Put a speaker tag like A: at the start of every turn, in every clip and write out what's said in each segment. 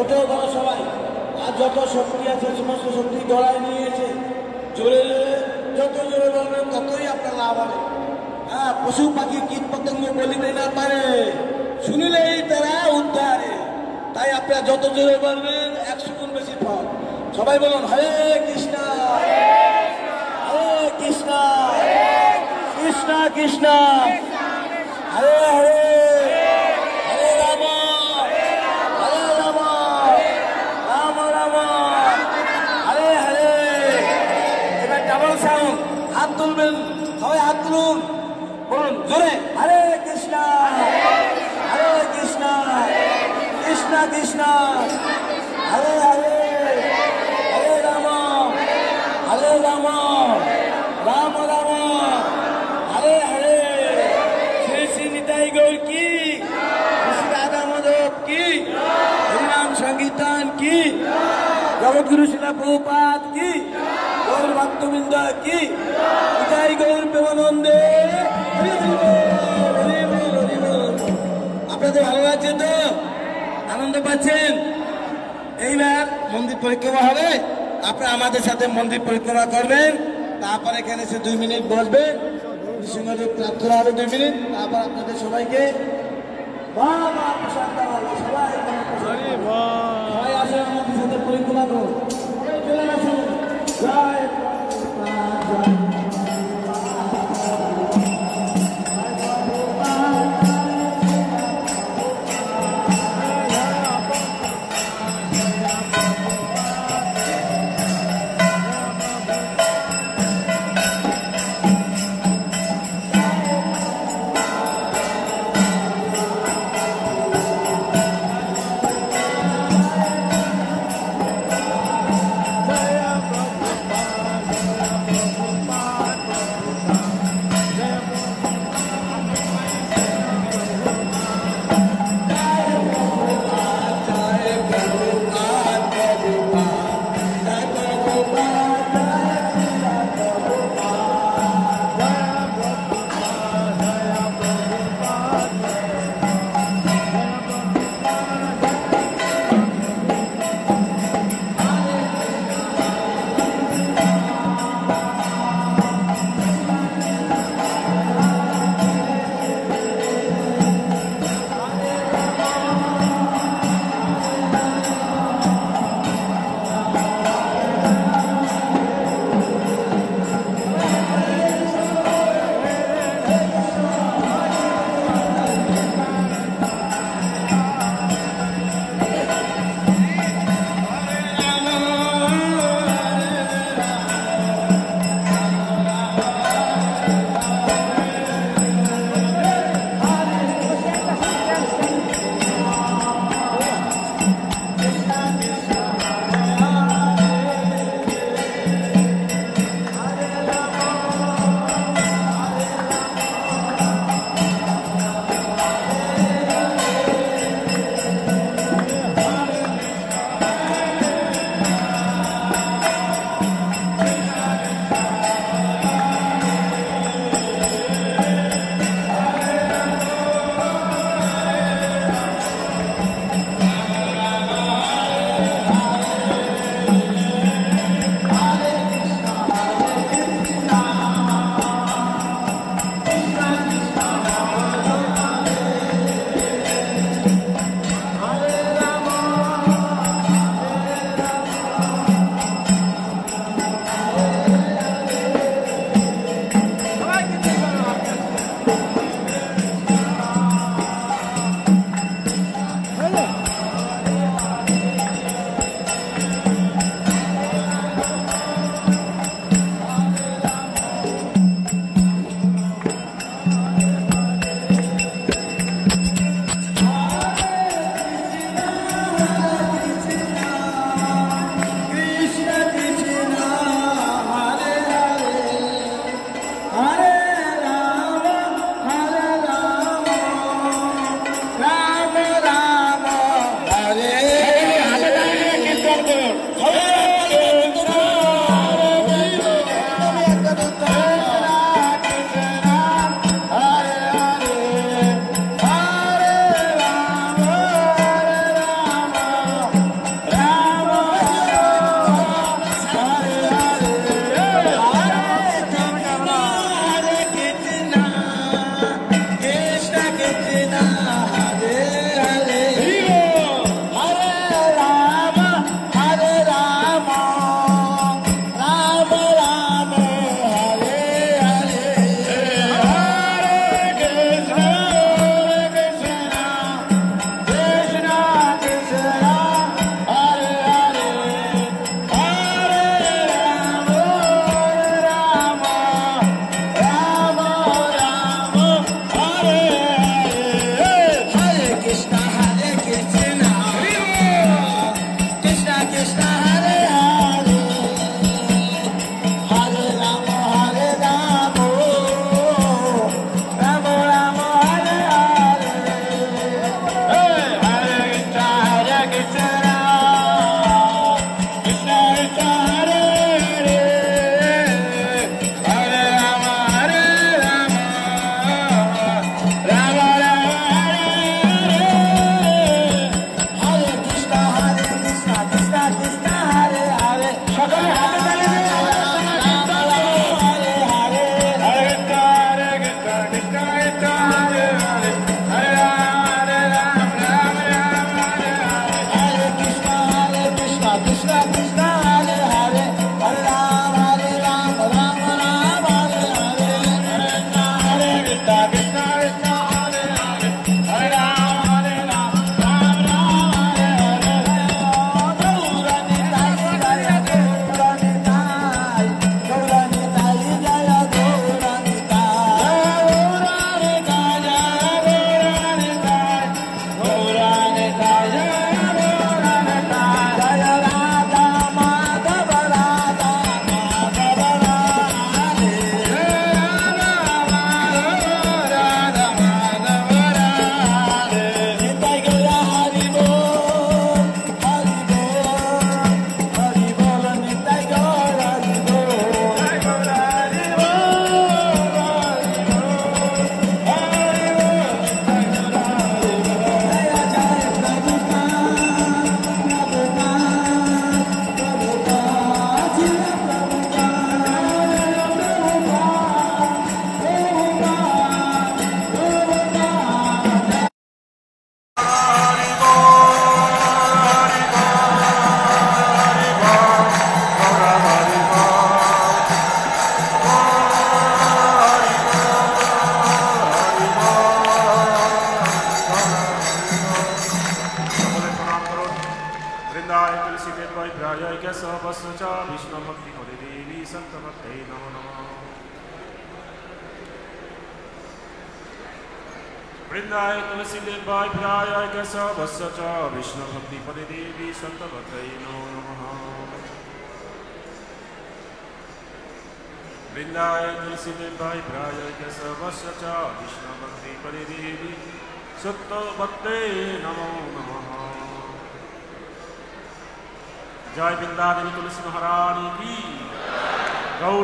A: ছোট বড় সবাই আর যত শক্তি আছে সমস্ত শক্তি গড়ায় নিয়েছে, জোরে জোরে যত জোরে বলবেন ততই আপনার লাভ হবে। হ্যাঁ, পশু পাখি কীট পতঙ্গ বলিতে না পারে, শুনিলেই তারা উদ্ধারে। তাই আপনারা যত জোরে বলবেন 100 গুণ বেশি ফল। সবাই বলুন হরে কৃষ্ণ হরে কৃষ্ণ কৃষ্ণ কৃষ্ণ হরে হরে হরে রাম হরে রাম রাম রাম হরে হরে। এবার ডাবল সাউন্ড, হাত তুলবেন, সবাই হাত তুলুন, বলুন জোরে হরে কৃষ্ণ হরে কৃষ্ণ কৃষ্ণ কৃষ্ণ হরে হরে হরে রাম রাম রাম হরে হরে। শ্রী শ্রী নিতাই গৌর কি, শ্রী রাধা মাধব কি, হরিনাম সংকীর্তন কি, জগৎগুরু শিলা প্রভুপাদ কি, গৌর ভক্তবৃন্দ কি, নিতাই গৌর প্রেমানন্দে। আপনাদের ভালো লাগছে তো? আনন্দ পাচ্ছেন? এইবার মন্দির পরিক্রমা হবে, আপনারা আমাদের সাথে মন্দির পরিক্রমা করবেন। তারপর এখানে এসে 2 মিনিট বসবেন, নৃসিংহদেব প্রার্থনা হবে 2 মিনিট, তারপর আপনাদের সবাইকে প্রসাদ দেওয়া হবে। সবাই আসেন আমাদের সাথে পরিক্রমা করুন, চলে আসুন। জয়
B: वृंदाय तुलसी देवाय ध्याय केशवस्य च विष्णु भक्ति पदे देवी संत भक्ते नमो नमः वृंदाय तुलसी देवाय ध्याय केशवस्य च विष्णु भक्ति पदे देवी संत भक्ते नमो नमः वृंदाय तुलसी देवाय ध्याय केशवस्य च विष्णु भक्ति पदे देवी संत भक्ते नमो नमः जय वृंदा देवी तुलसी महारानी की गौर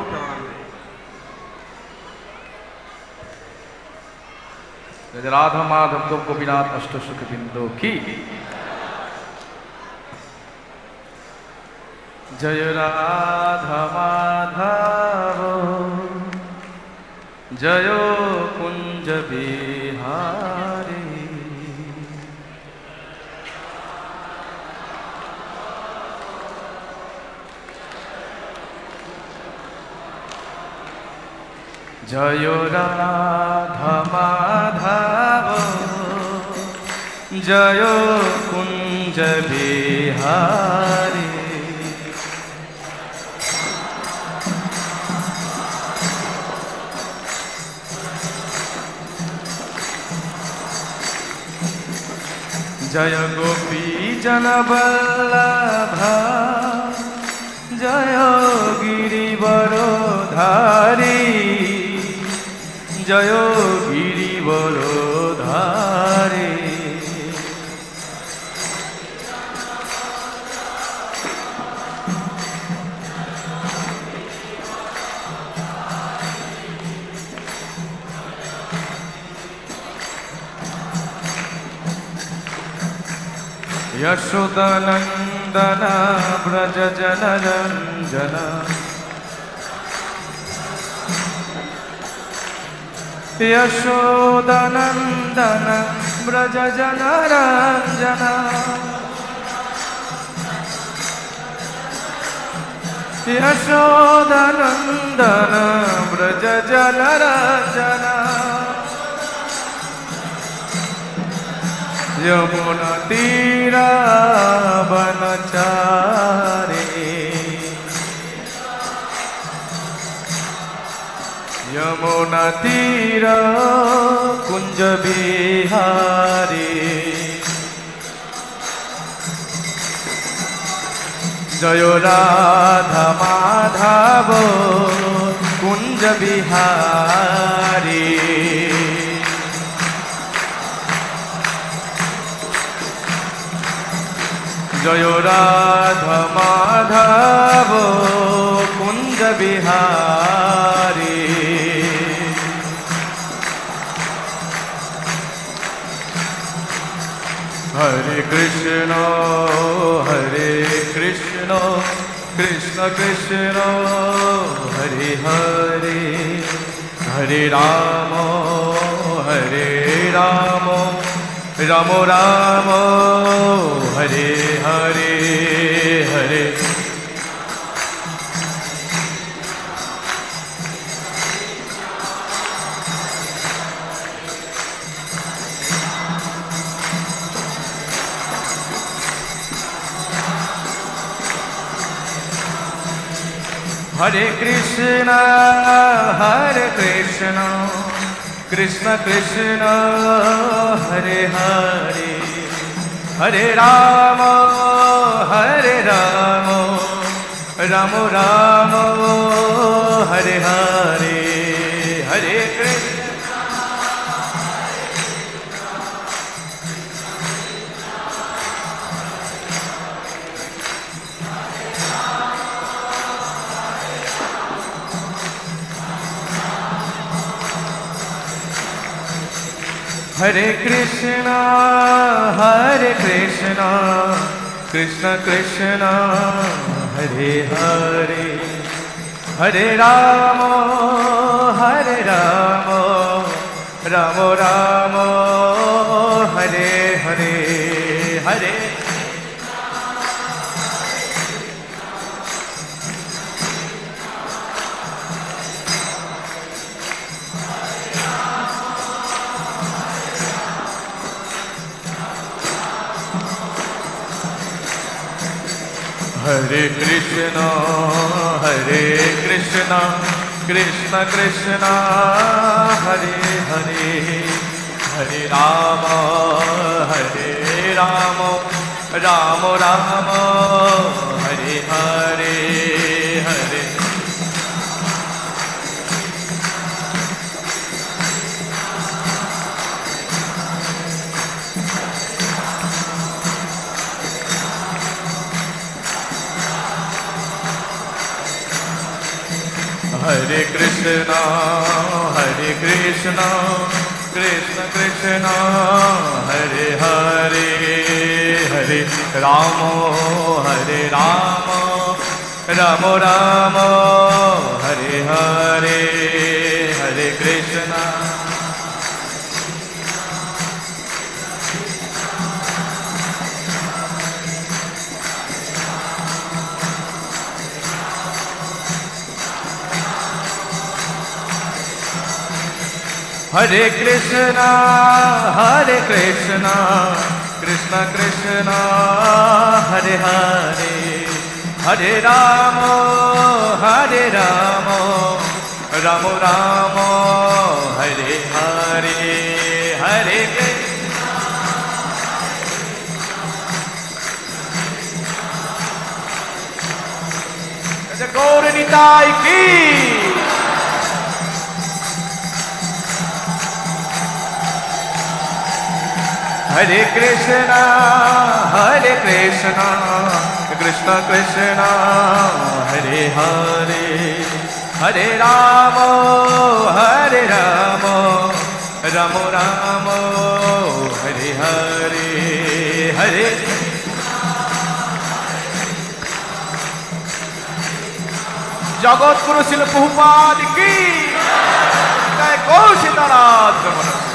B: प्रणाम।
C: राधा माधव को गोपीनाथ अष्ट सुख बिंदु की जय राधा माधव जय कुंज बिहारी जय राधा माधव जय कुंज बिहारी जय गोपी जन वल्लभ जय गिरिवरधारी जय गिरिवरधारी यशोदनंदन व्रज जनरंजन यशोदनंदन व्रज जनरंजन यशोदनंदन व्रज जनरंजन यमुना तीरा वनचारी यमुना तीरा कुंज बिहारी जय राधा माधव कुंज बिहारी जय राधा माधव कुंज बिहारी हरे कृष्ण कृष्ण कृष्ण हरे हरे हरे राम राम राम हरे हरे हरे हरे कृष्ण कृष्ण कृष्ण हरे हरे हरे राम राम राम हरे हरे हरे कृष्ण हरे Krishna Krishna Krishna Hare Hare Hare Ram Ram Ram Hare Hare Hare Hare Krishna Krishna Krishna Hare Hare Hare Rama Rama Rama Hare Hare Hare Hare Krishna Krishna Krishna Hare Hare Hare Rama Rama Rama Hare Hare Hare Krishna Hare Krishna Krishna Krishna Hare Hare Hare Rama Rama Rama Hare Hare Hare Krishna Gaur Nitai ki Hare Krishna Krishna Krishna Hare Hare Hare Rama Rama Rama Hare Hare Hare Jagat Guru Srila Prabhupada ki Jai Gaur Sitanath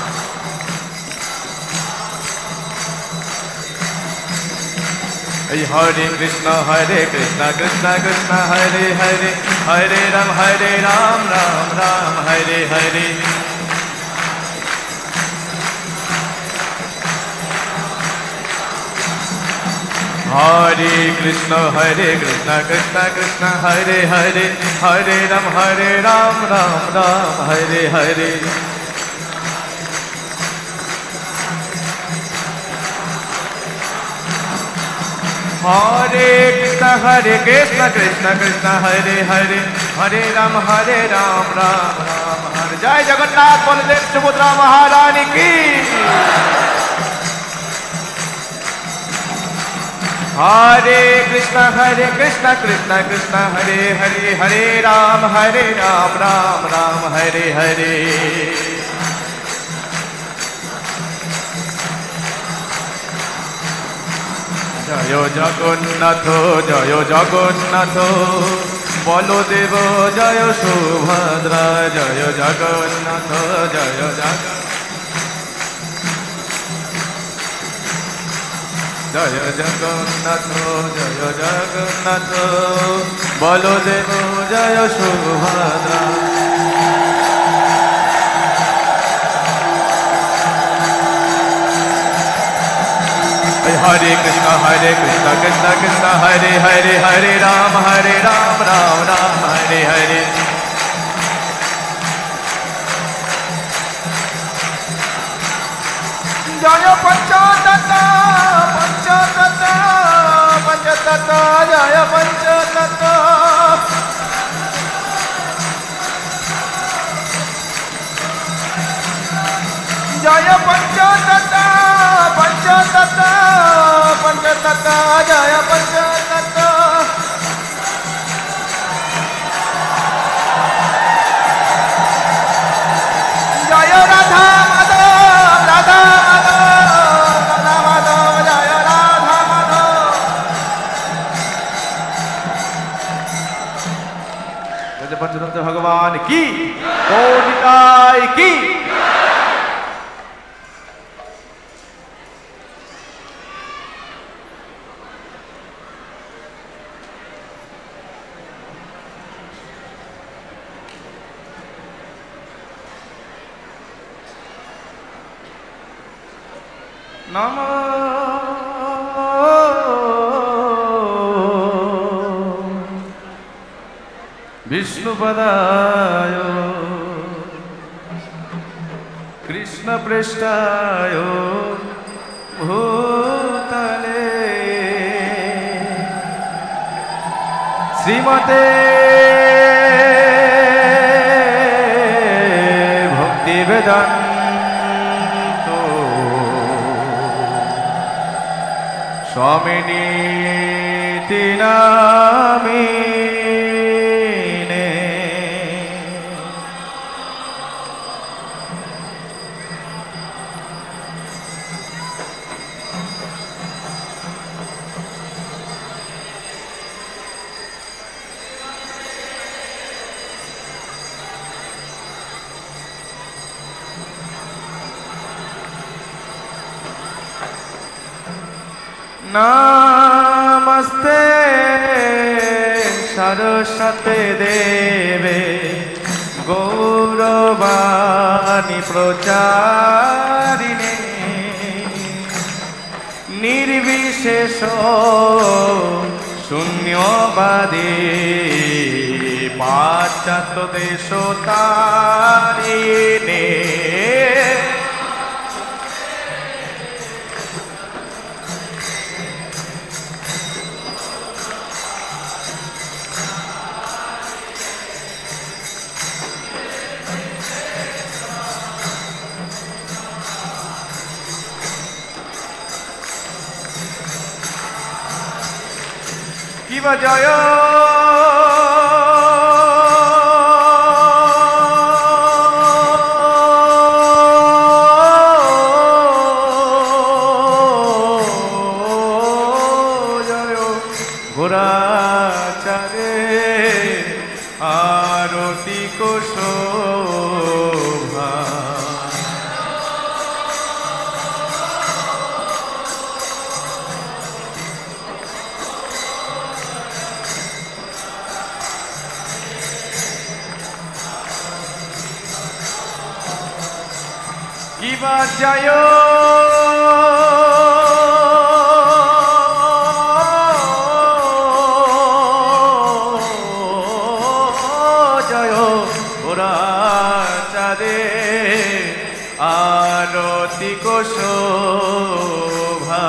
C: Hare Krishna Krishna Krishna Hare Hare Hare Ram Ram Ram Hare Hare Hare Krishna Krishna Krishna Hare Hare Hare Ram Ram Ram Hare Hare Hare Krishna Krishna Krishna Hare Hare Hare Ram Ram Ram Hare Jai Jagannath Baladev Subhadra Maharani ki Hare Krishna Krishna Krishna Hare Hare Hare Ram Ram Ram Hare Hare Jayo Jagannath Baladev Jayo Subhadra Jayo Jagannath Jayo Jagannath Baladev Jayo Subhadra Hare Krishna Krishna Hare Hare Hare Ram Ram Hare Hare Jaya Panchatattva Jaya Panchatattva Jaya Panchatattva Jaya Panchatattva Jaya Radha Madhav Jaya Radha Madhav Jaya Panchatattva Bhagavan ki Gaur Nitai ki Namo विष्णुपदाय कृष्णपृष्ठाय भूतले श्रीमते भक्तिवेदान्त स्वामिनीति नामिने नमस्ते सरस्वते देवे गौरवाणी प्रचारिणे निर्विशेष शून्यवादी पाश्चात्य देशतारिणे কিবা জয় জয় গোরাচারে আরতি কোশোভা কিবা জয় জয় গোরাচারে আরতি কোশোভা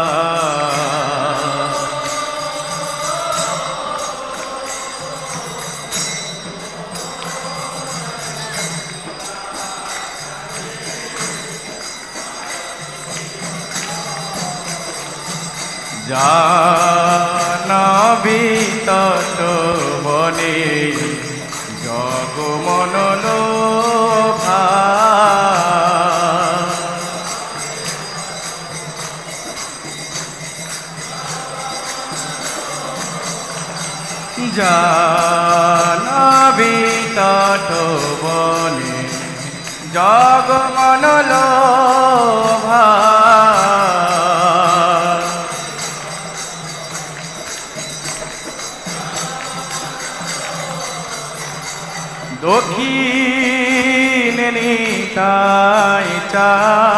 C: জানবি তট বনে জগমনোলোভা জানবি তট বনে জগমনোলোভা দক্ষিণে নিতাই চা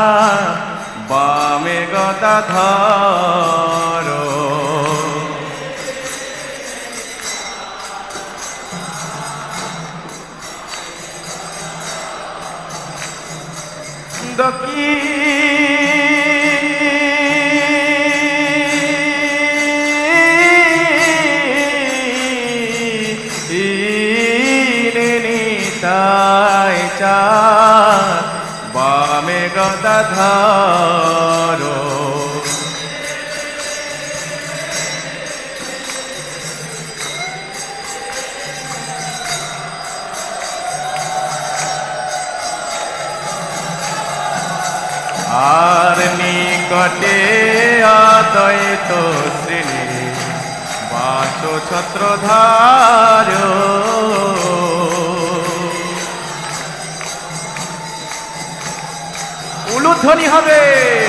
C: বামে গদাধর বামে গদাধর আর নিকটে অদ্বৈত শ্রেণী বাস ছত্রধার উলুধ্বনি হবে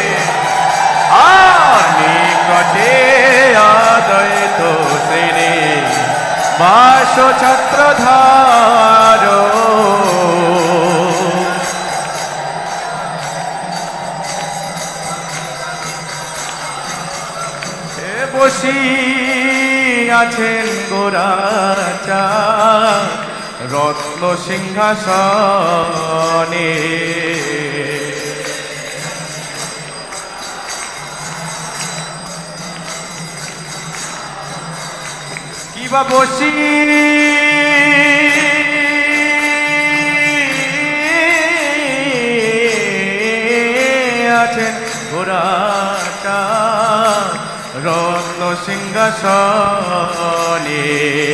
C: আর নিকটে অদ্বৈত শ্রেণী বাস ছত্রধার বসি আছেন গোরাচা রত্ন সিংহাসনে। কিবা বসি আছেন ঘোড়াটা রত্ন সিংহাসনে।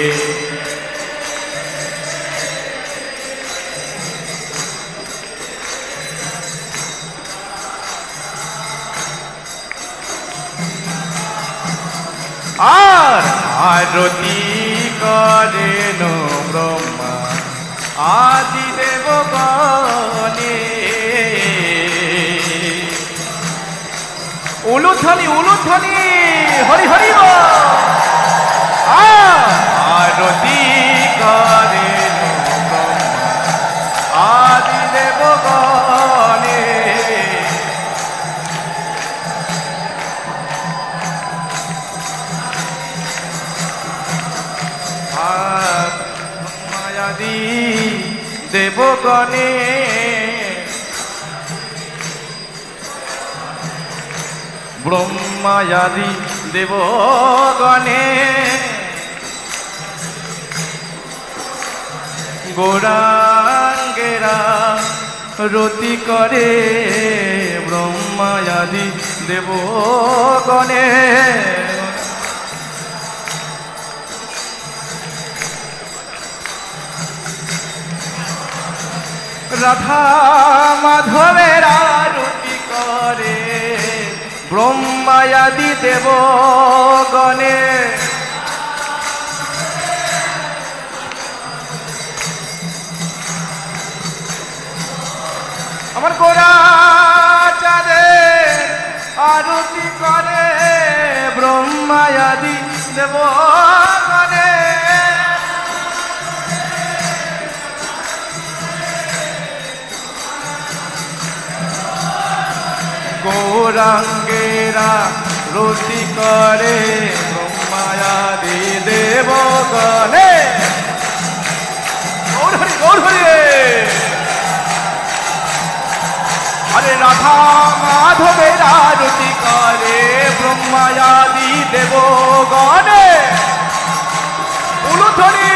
C: আর আরতি করেন ব্রহ্মা আদি দেবগণে। উলুধ্বনি উলুধ্বনি হরি হরি বল। আরতি করেন ব্রহ্মা আদি দেবগণে। মায়াদি দেবগণে ব্রহ্মায়াদি দেবগণে গৌরাঙ্গেরা রতি করে ব্রহ্মায়াদি দেবগণে। রাধা মাধবের আরতি করে ব্রহ্মায়াদি দেবগণে। আমার গোরা চাঁদের আরতি করে ব্রহ্মায়াদি দেবগণে। গৌরাঙ্গেরা রতি করে ব্রহ্মায়াদি দেবগণে। গৌর হরি গৌর হরি। আরে রাধা মাধবের আরতি করে ব্রহ্মায়াদি দেবগণে। উলুধ্বনি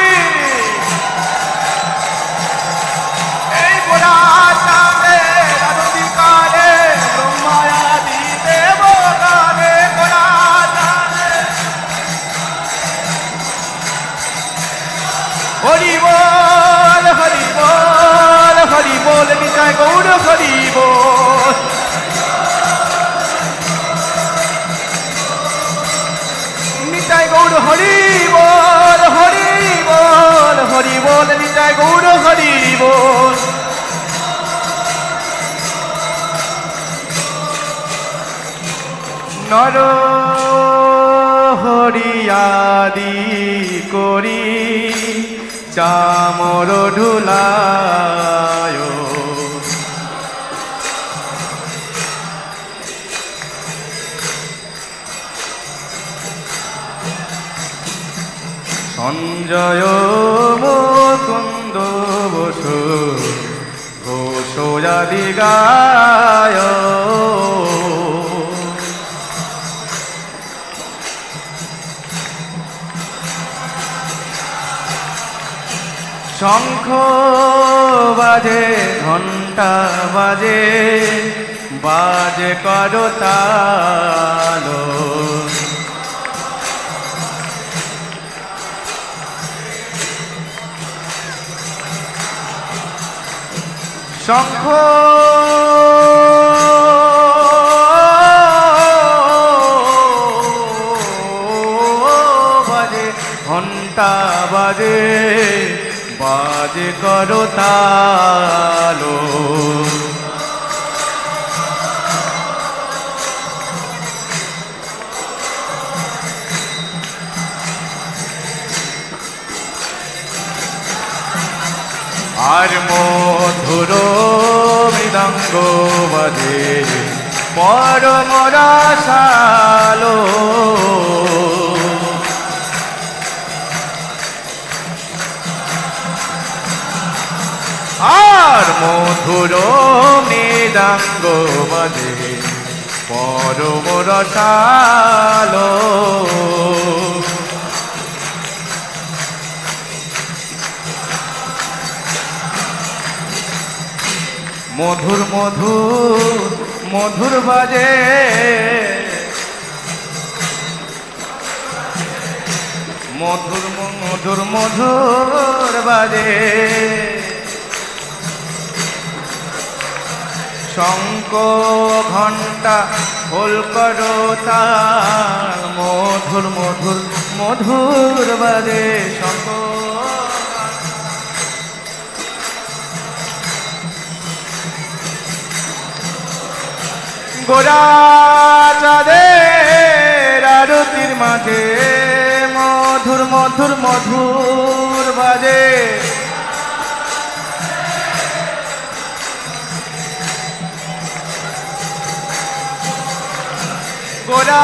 C: এই গোরা চাঁদের আরতি করে ব্রহ্মায়াদি দেবগণে। গোরা চাঁদের হরি বল হরি বল হরি বল নিতাই গৌর হরি বল। নিতাই গৌর হরি বল হরি বল হরি বল নিতাই গৌর হরি বল। নর হরিয়াদি করি চামর ঢুলায়। সঞ্জয় মুকুন্দ বসু ঘোষয়াদি গায়। শঙ্খ বাজে ঘণ্টা বাজে বাজে করতাল। শঙ্খ বাজে ঘণ্টা বাজে বাজে করতাল। আর মধুর মৃদঙ্গ বাজে পরম রসালো। মধুর মৃদাঙ্গ বাজে পরম রসালো মধুর মধুর মধুর বাজে মধুর মধুর মধুর বাজে শঙ্খ ঘণ্টা খোল করো তাল মধুর মধুর মধুর বাজে শঙ্খ গোরা চাঁদের আরতির মাঝে মধুর মধুর মধুর বাজে গোরা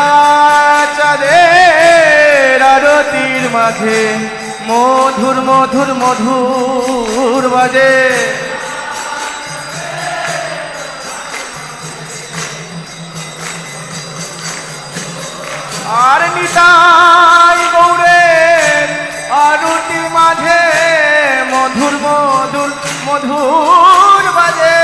C: চাঁদের আরতির মাঝে মধুর মধুর মধুর বাজে আর নিতাই গৌরের আরতির মাঝে মধুর মধুর মধুর বাজে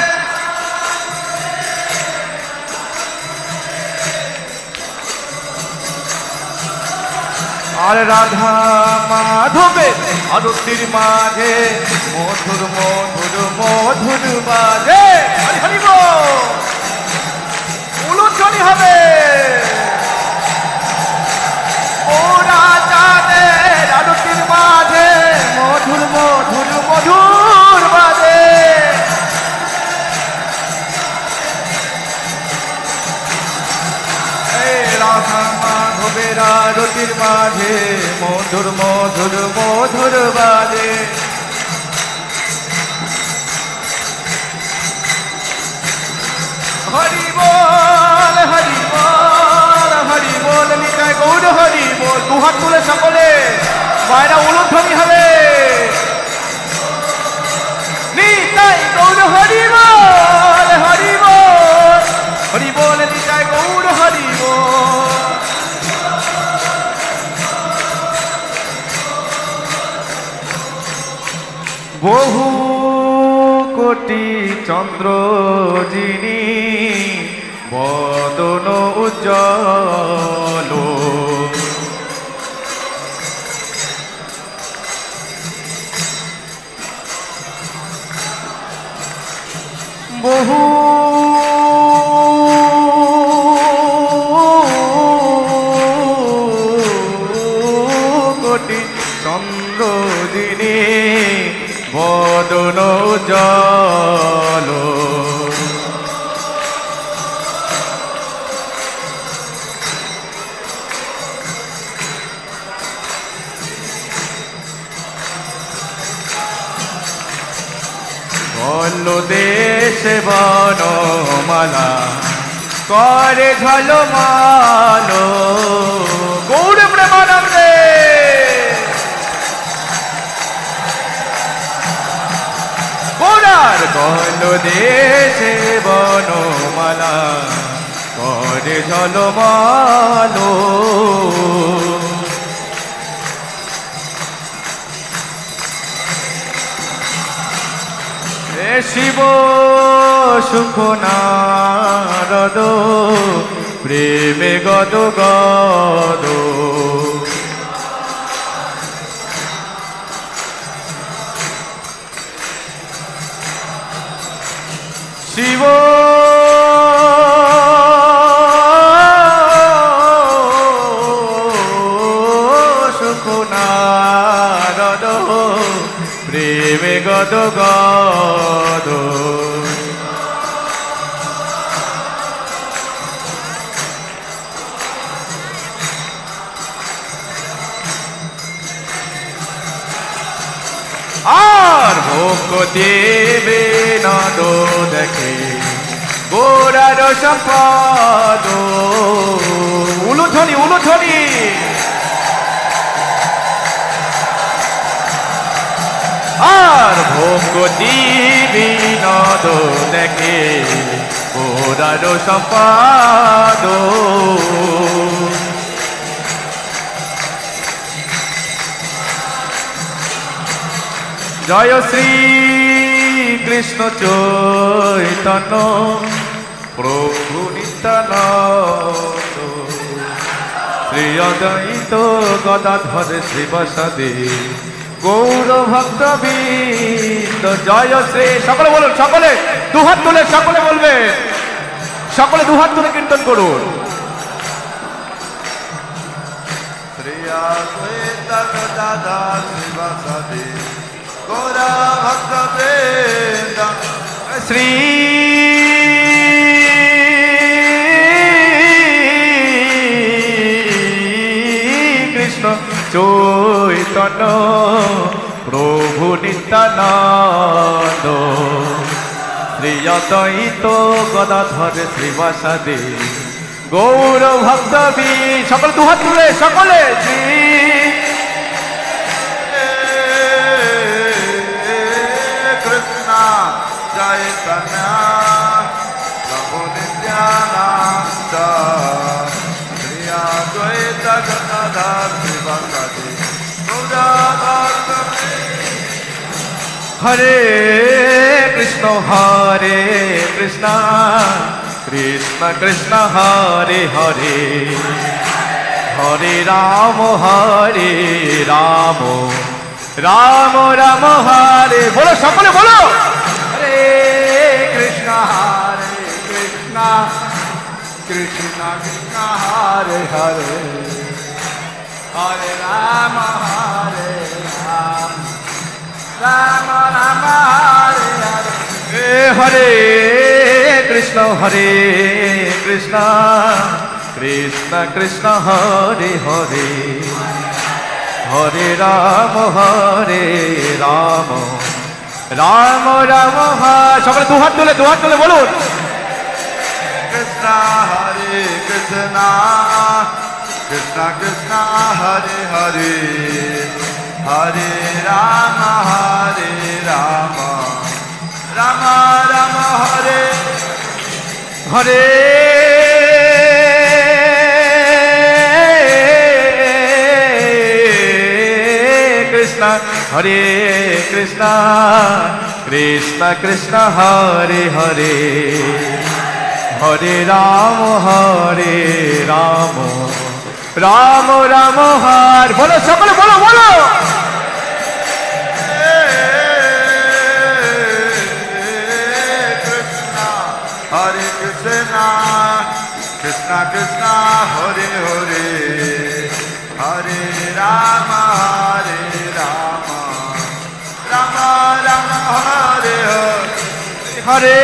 C: আর রাধা মাধবের আরতির মাঝে মধুর মধুর মধুর বাজে হরি হরি বল উলুধ্বনি হবে ওরা চাঁদের আরতির মাঝে মধুর মধুর মধুর বাজে রাধা মাধবের আরতির মাঝে মধুর মধুর মধুর বাজে হরি বল হরি বল হরি বল নিতাই গৌর হরি বল দুহাত তুলে সকলে মায়েরা উলুধ্বনি হবে নিতাই গৌর হরি বল হরি বল হরি বল নিতাই গৌর হরি বল বহু কোটি চন্দ্র যিনি বদন উজ্জ্বল বহু কোটি চন্দ্র যিনি বদন উজ্জ্বল বল দেশে বনমালা করে ঝলমাল গৌর প্রেমানন্দে গোরার বল দেশে বনমালা করে ঝলমাল শিব সুখ নারদ প্রেমে গদ গদ শিব সুখ নারদ প্রেমে গদ গদ আর ভোগ দেবে নদ দেখে গোরার সম্পদ উলুধ্বনি উলুধ্বনি আর ভক্তি বিনোদ দেখে পুরার সম্পাদ জয় শ্রী কৃষ্ণ চৈতন্য প্রভু নিত্যানন্দ শ্রী অদ্বৈত গদাধর শ্রীবাসাদি গৌর ভক্তবৃন্দ জয় শ্রী সকলে বলুন সকলে দুহাত তুলে সকলে বলবে সকলে দুহাত তুলে কীর্তন করুন শ্রী অদ্বৈত গদাধর শ্রীবাসাদি গৌর ভক্তবৃন্দ শ্রী কৃষ্ণ চৈতন্য প্রভু নিত্যানন্দ শ্রী অদ্বৈত গদাধর শ্রীবাসাদি গৌর ভক্তবি সকল দুহাত তুলে সকলে শ্রী কৃষ্ণ চৈতন্য প্রভু নিত্যানন্দ শ্রী অদ্বৈত গদাধর শ্রীবাসাদি হরে কৃষ্ণ কৃষ্ণ কৃষ্ণ হরে হরে হরে রাম রাম রাম হরে বলো সকলে বলো হরে কৃষ্ণ কৃষ্ণ কৃষ্ণ কৃষ্ণ হরে হরে হরে রাম রাম রাম হরে হরে হরে কৃষ্ণ কৃষ্ণ কৃষ্ণ কৃষ্ণ হরে হরে হরে রাম রাম রাম হরে সকলে দুহাত তুলে বলুন কৃষ্ণ হরে কৃষ্ণ কৃষ্ণ কৃষ্ণ হরে হরে হরে রাম রাম রাম হরে হরে কৃষ্ণ কৃষ্ণ কৃষ্ণ কৃষ্ণ হরে হরে হরে রাম রাম রাম হরে বলো সকলে বলো বলো কৃষ্ণ হরে কৃষ্ণ কৃষ্ণ কৃষ্ণ হরে হরে হরে রাম রাম রাম হরে হরে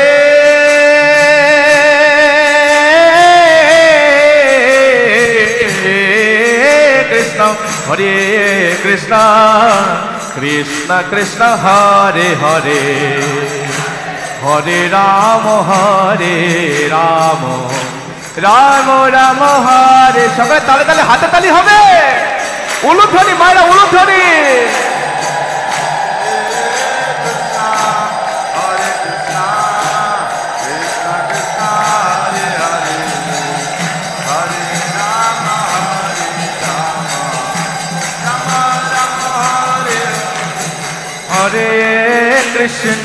C: হরে কৃষ্ণ কৃষ্ণ কৃষ্ণ হরে হরে হরে রাম রাম রাম হরে সবাই তালে তালে হাতে তালি হবে উলুধ্বনি মায়েরা উলুধ্বনি হরে কৃষ্ণ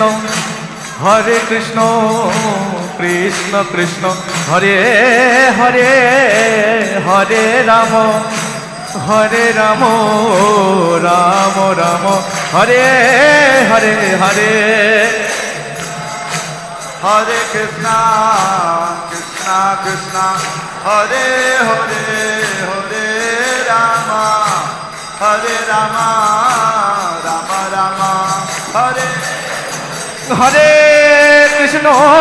C: কৃষ্ণ কৃষ্ণ হরে হরে হরে রাম রাম রাম হরে হরে হরে হরে কৃষ্ণ কৃষ্ণ কৃষ্ণ হরে হরে হরে রাম রাম রাম হরে হরে কৃষ্ণ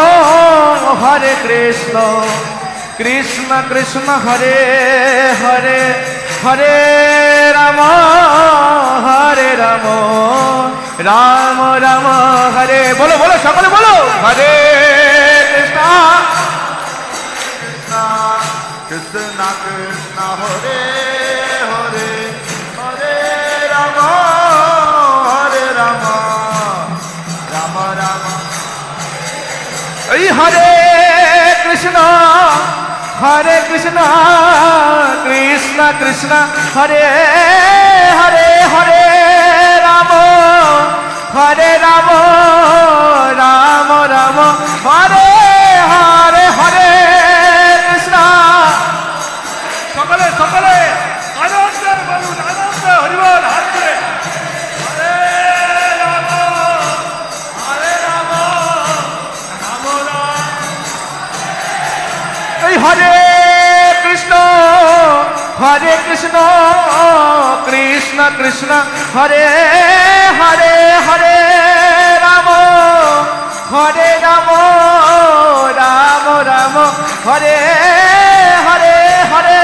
C: কৃষ্ণ কৃষ্ণ হরে হরে হরে রাম রাম রাম হরে বলো বলো সকলে বলো হরে কৃষ্ণ কৃষ্ণ কৃষ্ণ হরে হরে হরে রাম কৃষ্ণ কৃষ্ণ কৃষ্ণ হরে হরে হরে রাম রাম রাম রাম হরে হরে হরে কৃষ্ণ সকলে সকলে আনন্দের বলুন আনন্দ হরিবল হাত করে হরে কৃষ্ণ কৃষ্ণ কৃষ্ণ হরে হরে হরে রাম রাম রাম রাম হরে হরে হরে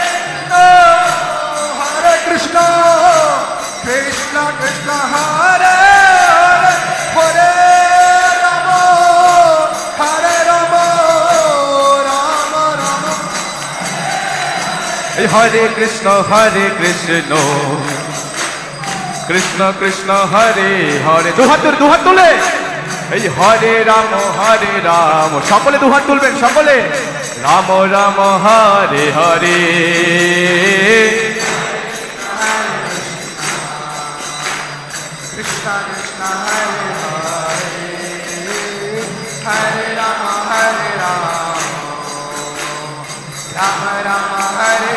C: হরে কৃষ্ণ কৃষ্ণ কৃষ্ণ হরে হরে রাম হরে রাম রাম রাম হরে কৃষ্ণ কৃষ্ণ কৃষ্ণ হরে হরে দুহাত তুলে এই হরে রাম সকলে দুহাত তুলবেন সকলে রাম রাম হরে হরে কৃষ্ণ কৃষ্ণ হরে হরে হরে রাম রাম রাম হরে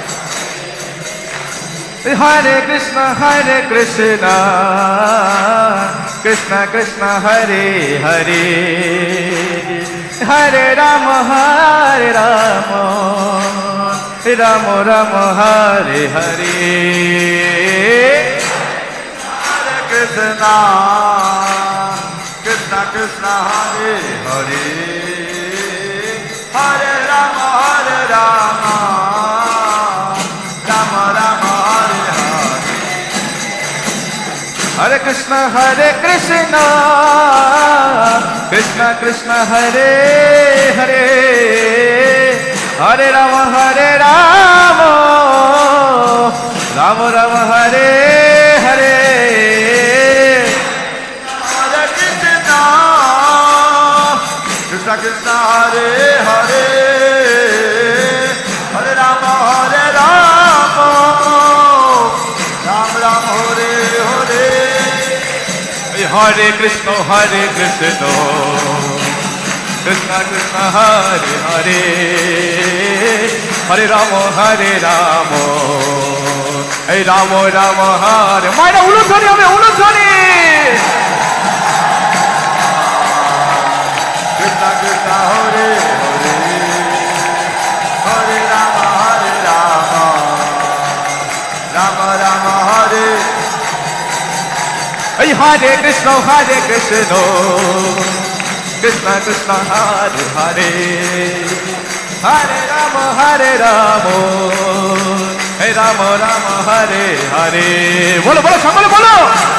C: হরে কৃষ্ণ কৃষ্ণ কৃষ্ণ হরে হরে হরে রাম রাম রাম হরে হরে হরে কৃষ্ণ কৃষ্ণ কৃষ্ণ হরে হরে হরে রাম রাম রাম হরে হরে হরে কৃষ্ণ কৃষ্ণ কৃষ্ণ হরে হরে হরে রাম রাম রাম হরে হরে হরে কৃষ্ণ কৃষ্ণ কৃষ্ণ হরে হরে হরে রাম রাম রাম হরে হরে হরে কৃষ্ণ কৃষ্ণ কৃষ্ণ হরে হরে হরে রাম এই রাম রাম হরে মায়েরা উলুধ্বনি হবে উলুধ্বনি কৃষ্ণ কৃষ্ণ হরে হরে হরে রাম রাম রাম হরে এই হরে কৃষ্ণ কৃষ্ণ কৃষ্ণ হরে হরে হরে রাম হে রাম রাম হরে হরে বলো বলো সকলে বলো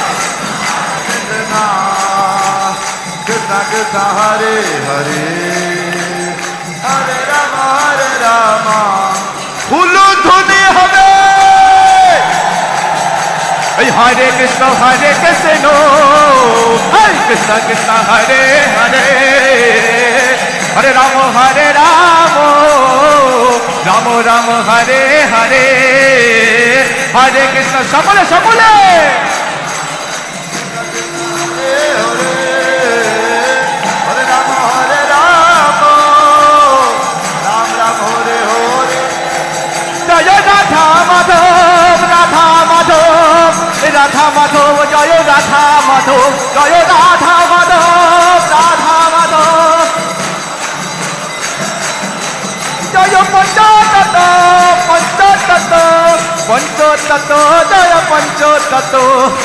C: কৃষ্ণ কৃষ্ণ হরে হরে হরে রাম উলুধ্বনি হবে এই হরে কৃষ্ণ হরে কৃষ্ণ কৃষ্ণ হরে হরে হরে রাম রাম রাম হরে হরে হরে কৃষ্ণ সকলে সকলে হরে রাম রাম রাম হরে হরে জয় রাধা মাধব রাধা মাধব রাধা মাধব জয় রাধা মাধব জয় রাধা মাধব রাধা মাধব জয় পঞ্চতত্ত্ব পঞ্চতত্ত্ব পঞ্চতত্ত্ব জয় পঞ্চতত্ত্ব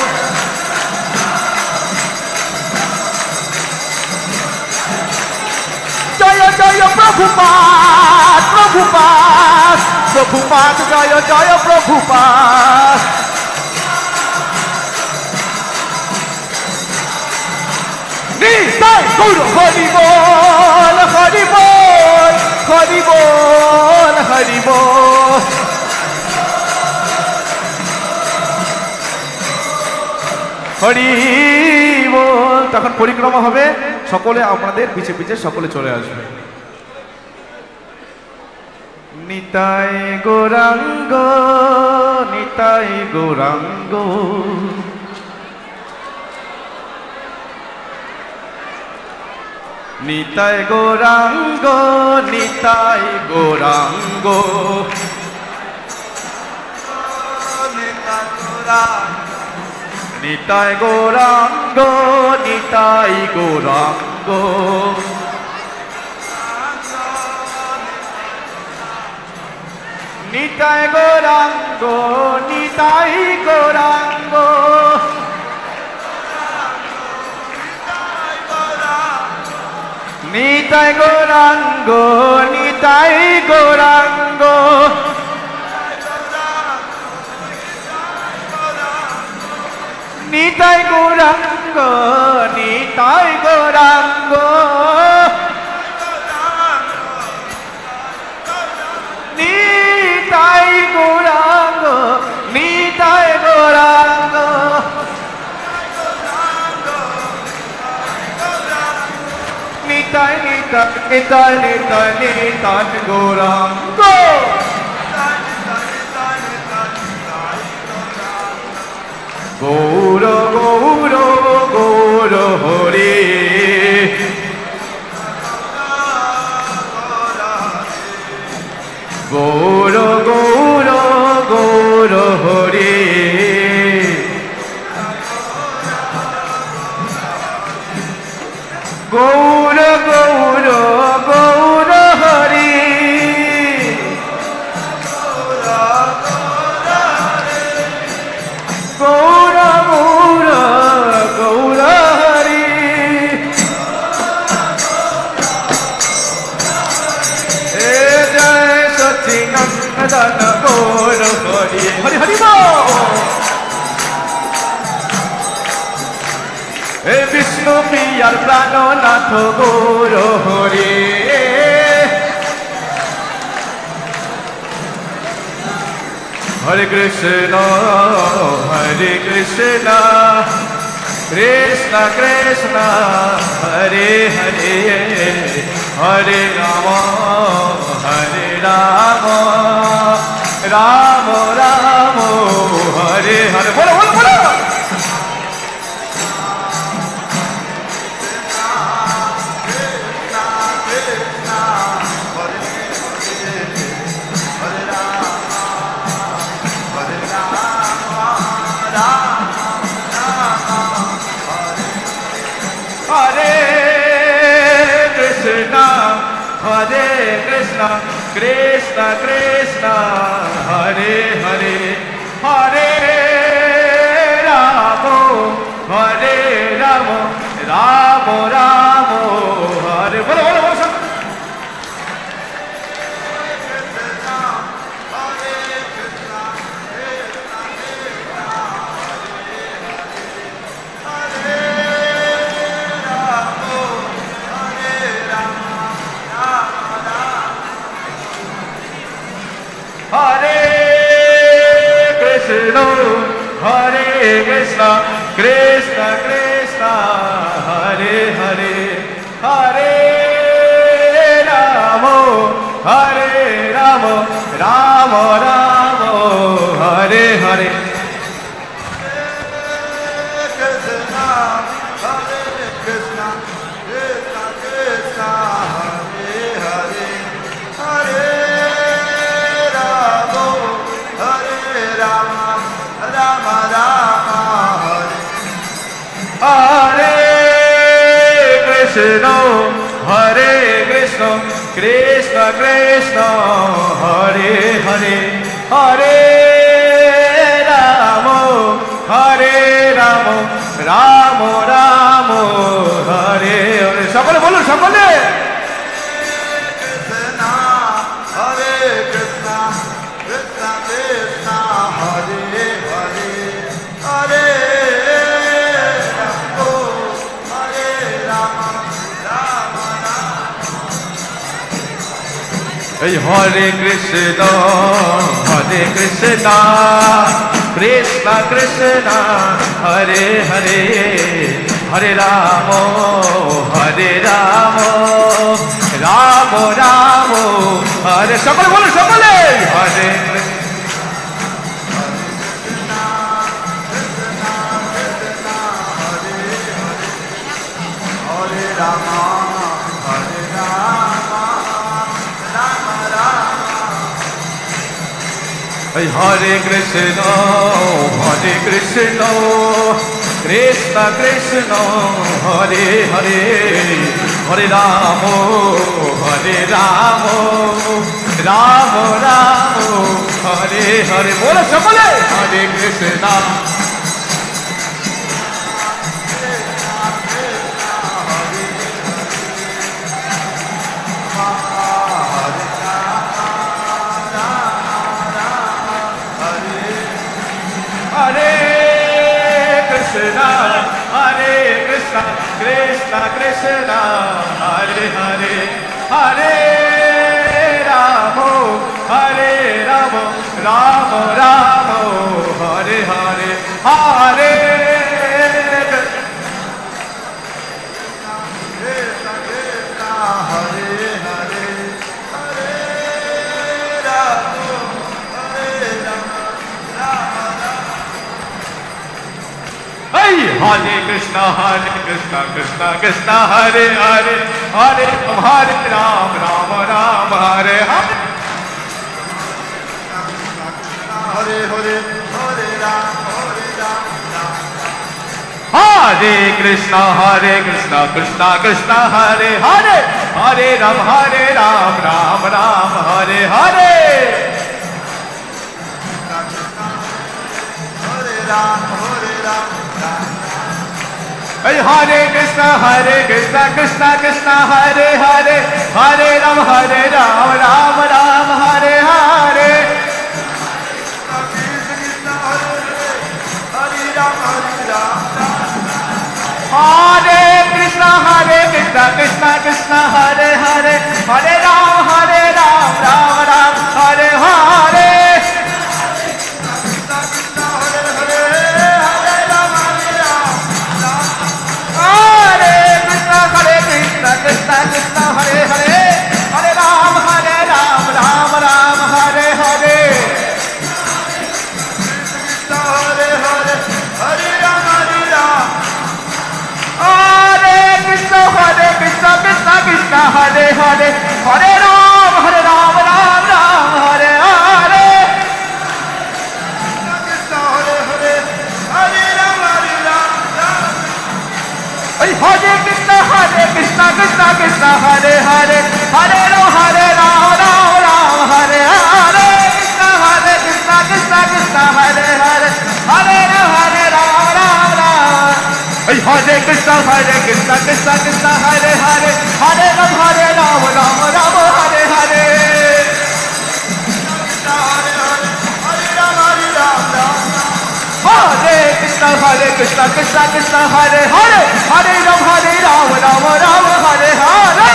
C: জয় জয় প্রভুপাদ প্রভুপাদ প্রভুপাদ জয় জয় প্রভুপাদ নিতাই গৌর হরি বল হরি বল হরি বল হরি বল হরি বল। তখন পরিক্রমা হবে, সকলে আপনাদের পিছে পিছে সকলে চলে আসবে। নিতাই গৌরাঙ্গ নিতাই গৌরাঙ্গ নিতাই গৌরাঙ্গ নিতাই গৌরাঙ্গ নিতাই গৌরাঙ্গ নিতাই গৌরাঙ্গ নিতাই গৌরাঙ্গ নিতাই গৌরাঙ্গ নিতাই গৌরাঙ্গ নিতাই গৌরাঙ্গ নিতাই গৌরাঙ্গ নিতাই গৌরাঙ্গ নিতাই গৌরাঙ্গ নিতাই গৌরাঙ্গ নিতাই নিতাই নিতাই নিতাই নিতাই গৌরাঙ্গ গৌর গৌর গৌর হরে গৌর গৌর গৌর হরে গৌর গৌর গৌর হরে গৌর গৌর গৌর হরে হে জয় সচিনন্দন গৌর হরি হরি হরি হে বিষ্ণু প্রিয়ার প্রাণনাথ গৌর হরি হরে কৃষ্ণ কৃষ্ণ কৃষ্ণ হরে হরে হরে রাম রাম রাম হরে হরে বলো বলো বলো कृष्ण कृष्ण हरे हरे हरे राम राम राम हरे बोलो बोलो बोलो सब हरे कृष्ण कृष्ण कृष्ण हरे हरे हरे राम राम राम हरे हरे हरे कृष्ण कृष्ण कृष्ण हरे हरे हरे राम राम राम हरे हरे सकले बोलो सकले हरे कृष्ण कृष्ण कृष्ण हरे हरे हरे हरे कृष्ण कृष्ण कृष्ण हरे हरे हरे राम राम राम हरे सकले बोलो सकले हरे Hare Krishna, Krishna Krishna, Hare Hare, Hare Rama, Rama Rama, Hare Hare. बोलो सबले Hare Krishna. Krishna Krishna Hare Hare Hare Rama Rama Rama Hare Hare Hare Krishna Krishna Hare Hare Hare Rama Hare Krishna Krishna Krishna Hare Hare Hare Ram Ram Hare Hare Hare Hare Hare Ram Hare Krishna Krishna Krishna Hare Hare Hare Ram Ram Hare Hare Hare Ram Hare Krishna Krishna Krishna Hare Hare Hare Ram Ram Hare Hare Hare Krishna Krishna Krishna Hare Hare Hare Ram Ram Hare Hare Krishna Krishna Hare Hare Hare Ram Ram Hare Hare Hare Hare Hare Ram Hare Krishna Krishna Krishna Hare Hare Hare Ram Hare Hare Krishna Hare Hare Hare Ram Hare Krishna Krishna Krishna Hare Hare Hare Ram Hare Hare Krishna Krishna Hare Hare Hare Ram Hare Krishna Krishna Hare Hare Hare Ram Hare Hare Hare Krishna Krishna Hare Hare Hare Ram Hare Hare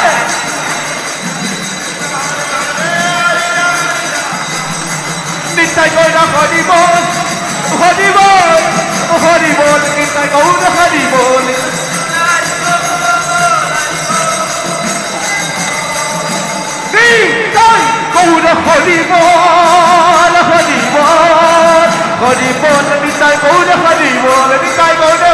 C: Nitai Gaura Hari Bol Hari Bol Hari Bol Nitai Gaura Hari Bol Nitai Gaura Hari Bol Hari Bol Hari Bol Nitai Gaura Hari Bol Nitai Gaura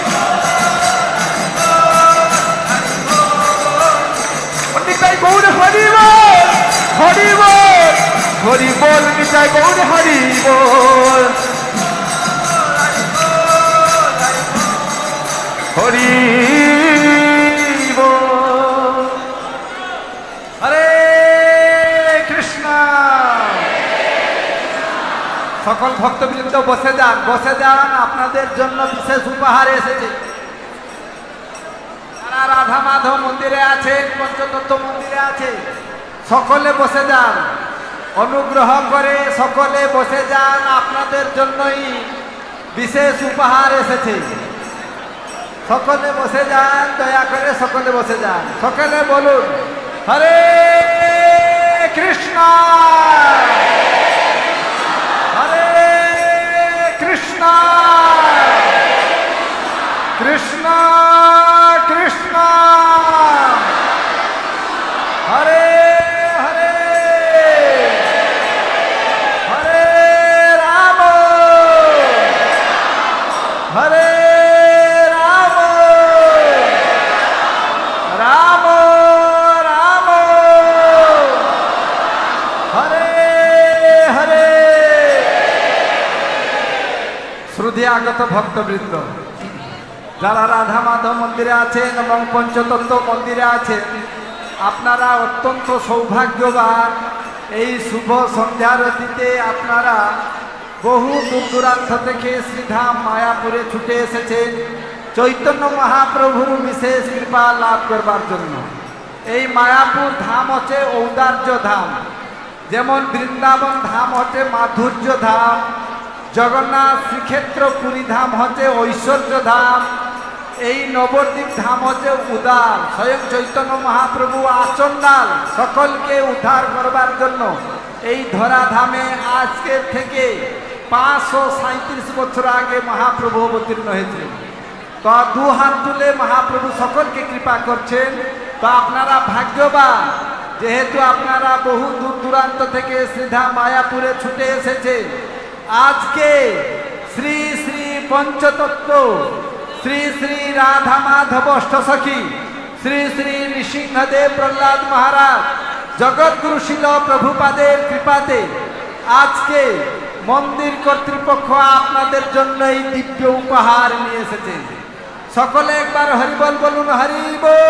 C: Nitai Gaura Hari Bol Hari Bol Hari Bol Nitai Gaura Hari Bol Hari Bol Hare Krishna সকল ভক্তবৃন্দ বসে যান আপনাদের জন্য বিশেষ উপহার এসেছে যারা রাধা মাধব মন্দিরে আছেন পঞ্চতত্ত্ব মন্দিরে আছে সকলে বসে যান অনুগ্রহ করে সকলে বসে যান আপনাদের জন্যই বিশেষ উপহার এসেছে সকলে বসে যান দয়া করে সকলে বসে যান সকলে বলুন হরে কৃষ্ণ হরে কৃষ্ণ কৃষ্ণ কৃষ্ণ হরে হরে
D: শ্রদ্ধে আগত ভক্তবৃন্দ, যারা রাধা মাধব মন্দিরে আছেন এবং পঞ্চতত্ত্ব মন্দিরে আছেন, আপনারা অত্যন্ত সৌভাগ্যবান। এই শুভ সন্ধ্যারতিতে আপনারা বহু দূর দূরান্ত থেকে শ্রীধাম মায়াপুরে ছুটে এসেছেন চৈতন্য মহাপ্রভুর বিশেষ কৃপা লাভ করবার জন্য। এই মায়াপুর ধাম হচ্ছে ঔদার্য ধাম, যেমন বৃন্দাবন ধাম হচ্ছে মাধুর্য ধাম, জগন্নাথ শ্রীক্ষেত্র পুরী ধাম হচ্ছে ঐশ্বর্য ধাম, এই নবদ্বীপ ধাম হচ্ছে উদার। স্বয়ং চৈতন্য মহাপ্রভু আচণ্ডাল সকলকে উদ্ধার করবার জন্য এই ধরা ধামে আজকের থেকে 537 বছর আগে মহাপ্রভু অবতীর্ণ হয়েছিলেন। তো দু হাত তুলে মহাপ্রভু সকলকে কৃপা করছেন। তো আপনারা ভাগ্যবান, যেহেতু আপনারা বহু দূর দূরান্ত থেকে শ্রীধাম মায়াপুরে ছুটে এসেছেন। আজকে শ্রী শ্রী পঞ্চতত্ত্ব শ্রী শ্রী রাধা মাধব অষ্টসখী শ্রী শ্রী নৃসিংহদেব প্রহ্লাদ মহারাজ জগৎগুরু শিল প্রভুপাদের কৃপাতে আজকে মন্দির কর্তৃপক্ষ আপনাদের জন্য এই দিব্য উপহার নিয়ে এসেছে। সকলে একবার হরিবল বলুন, হরিবল।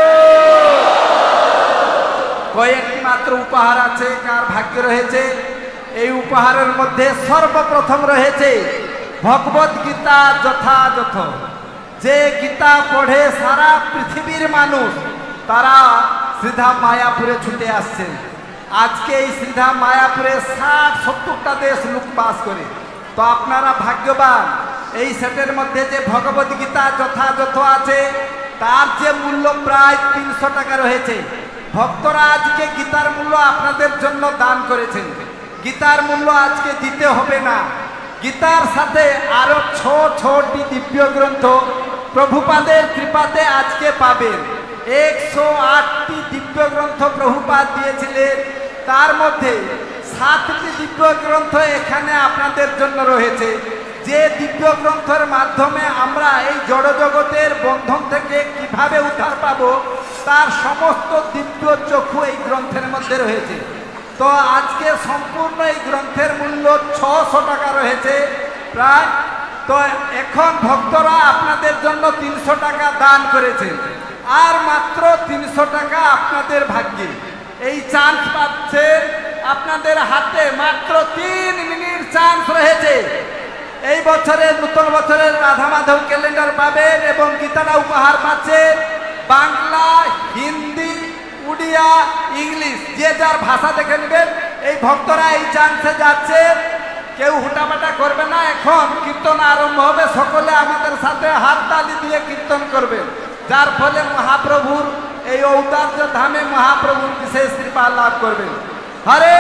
D: কয়েকটি মাত্র উপহার আছে, কার ভাগ্য রয়েছে। এই উপহারের মধ্যে সর্বপ্রথম রয়েছে ভগবত গীতা যথাযথ। যে গীতা পড়ে সারা পৃথিবীর মানুষ তারা শ্রীধাম মায়াপুরে ছুটে আসছেন। আজকে এই শ্রীধাম মায়াপুরে 60-70টা দেশ লোক বাস করে। তো আপনারা ভাগ্যবান। এই সেটের মধ্যে যে ভগবত গীতা যথাযথ আছে তার যে মূল্য প্রায় 300 টাকা রয়েছে। ভক্তরা আজকে গীতার মূল্য আপনাদের জন্য দান করেছেন। গীতার মূল্য আজকে দিতে হবে না। গীতার সাথে আরো 6টি দিব্য গ্রন্থ প্রভুপাদের কৃপাতে আজকে পাবেন। 108টি দিব্য গ্রন্থ প্রভুপাদ দিয়েছিলেন, তার মধ্যে 7টি দিব্য গ্রন্থ এখানে আপনাদের জন্য রয়েছে। যে দিব্য গ্রন্থের মাধ্যমে আমরা এই জড় জগতের বন্ধন থেকে কিভাবে উদ্ধার পাব তার সমস্ত দিব্য চক্ষু এই গ্রন্থের মধ্যে রয়েছে। তো আজকে সম্পূর্ণ এই গ্রন্থের মূল্য 600 টাকা রয়েছে প্রায়। তো এখন ভক্তরা আপনাদের জন্য 300 টাকা দান করেছে, আর মাত্র 300 টাকা আপনাদের ভাগ্যে। এই চান্স পাচ্ছেন, আপনাদের হাতে মাত্র 3 মিনিট চান্স রয়েছে। এই বছরের নতুন বছরের রাধা মাধব ক্যালেন্ডার পাবেন এবং গীতাটা উপহার পাচ্ছেন। বাংলা, হিন্দি, উড়িয়া, ইংলিশ যে যার ভাষা দেখে নেবেন। এই ভক্তরা এই চান্সে যাচ্ছে, কেউ হুটাপাটা করবে না। এখন কীর্তন আরম্ভ হবে, সকলে আমাদের সাথে হাত তালি দিয়ে কীর্তন করবে, যার ফলে মহাপ্রভুর এই ঔদার্য ধামে মহাপ্রভুর বিশেষ কৃপা লাভ করবেন। হরে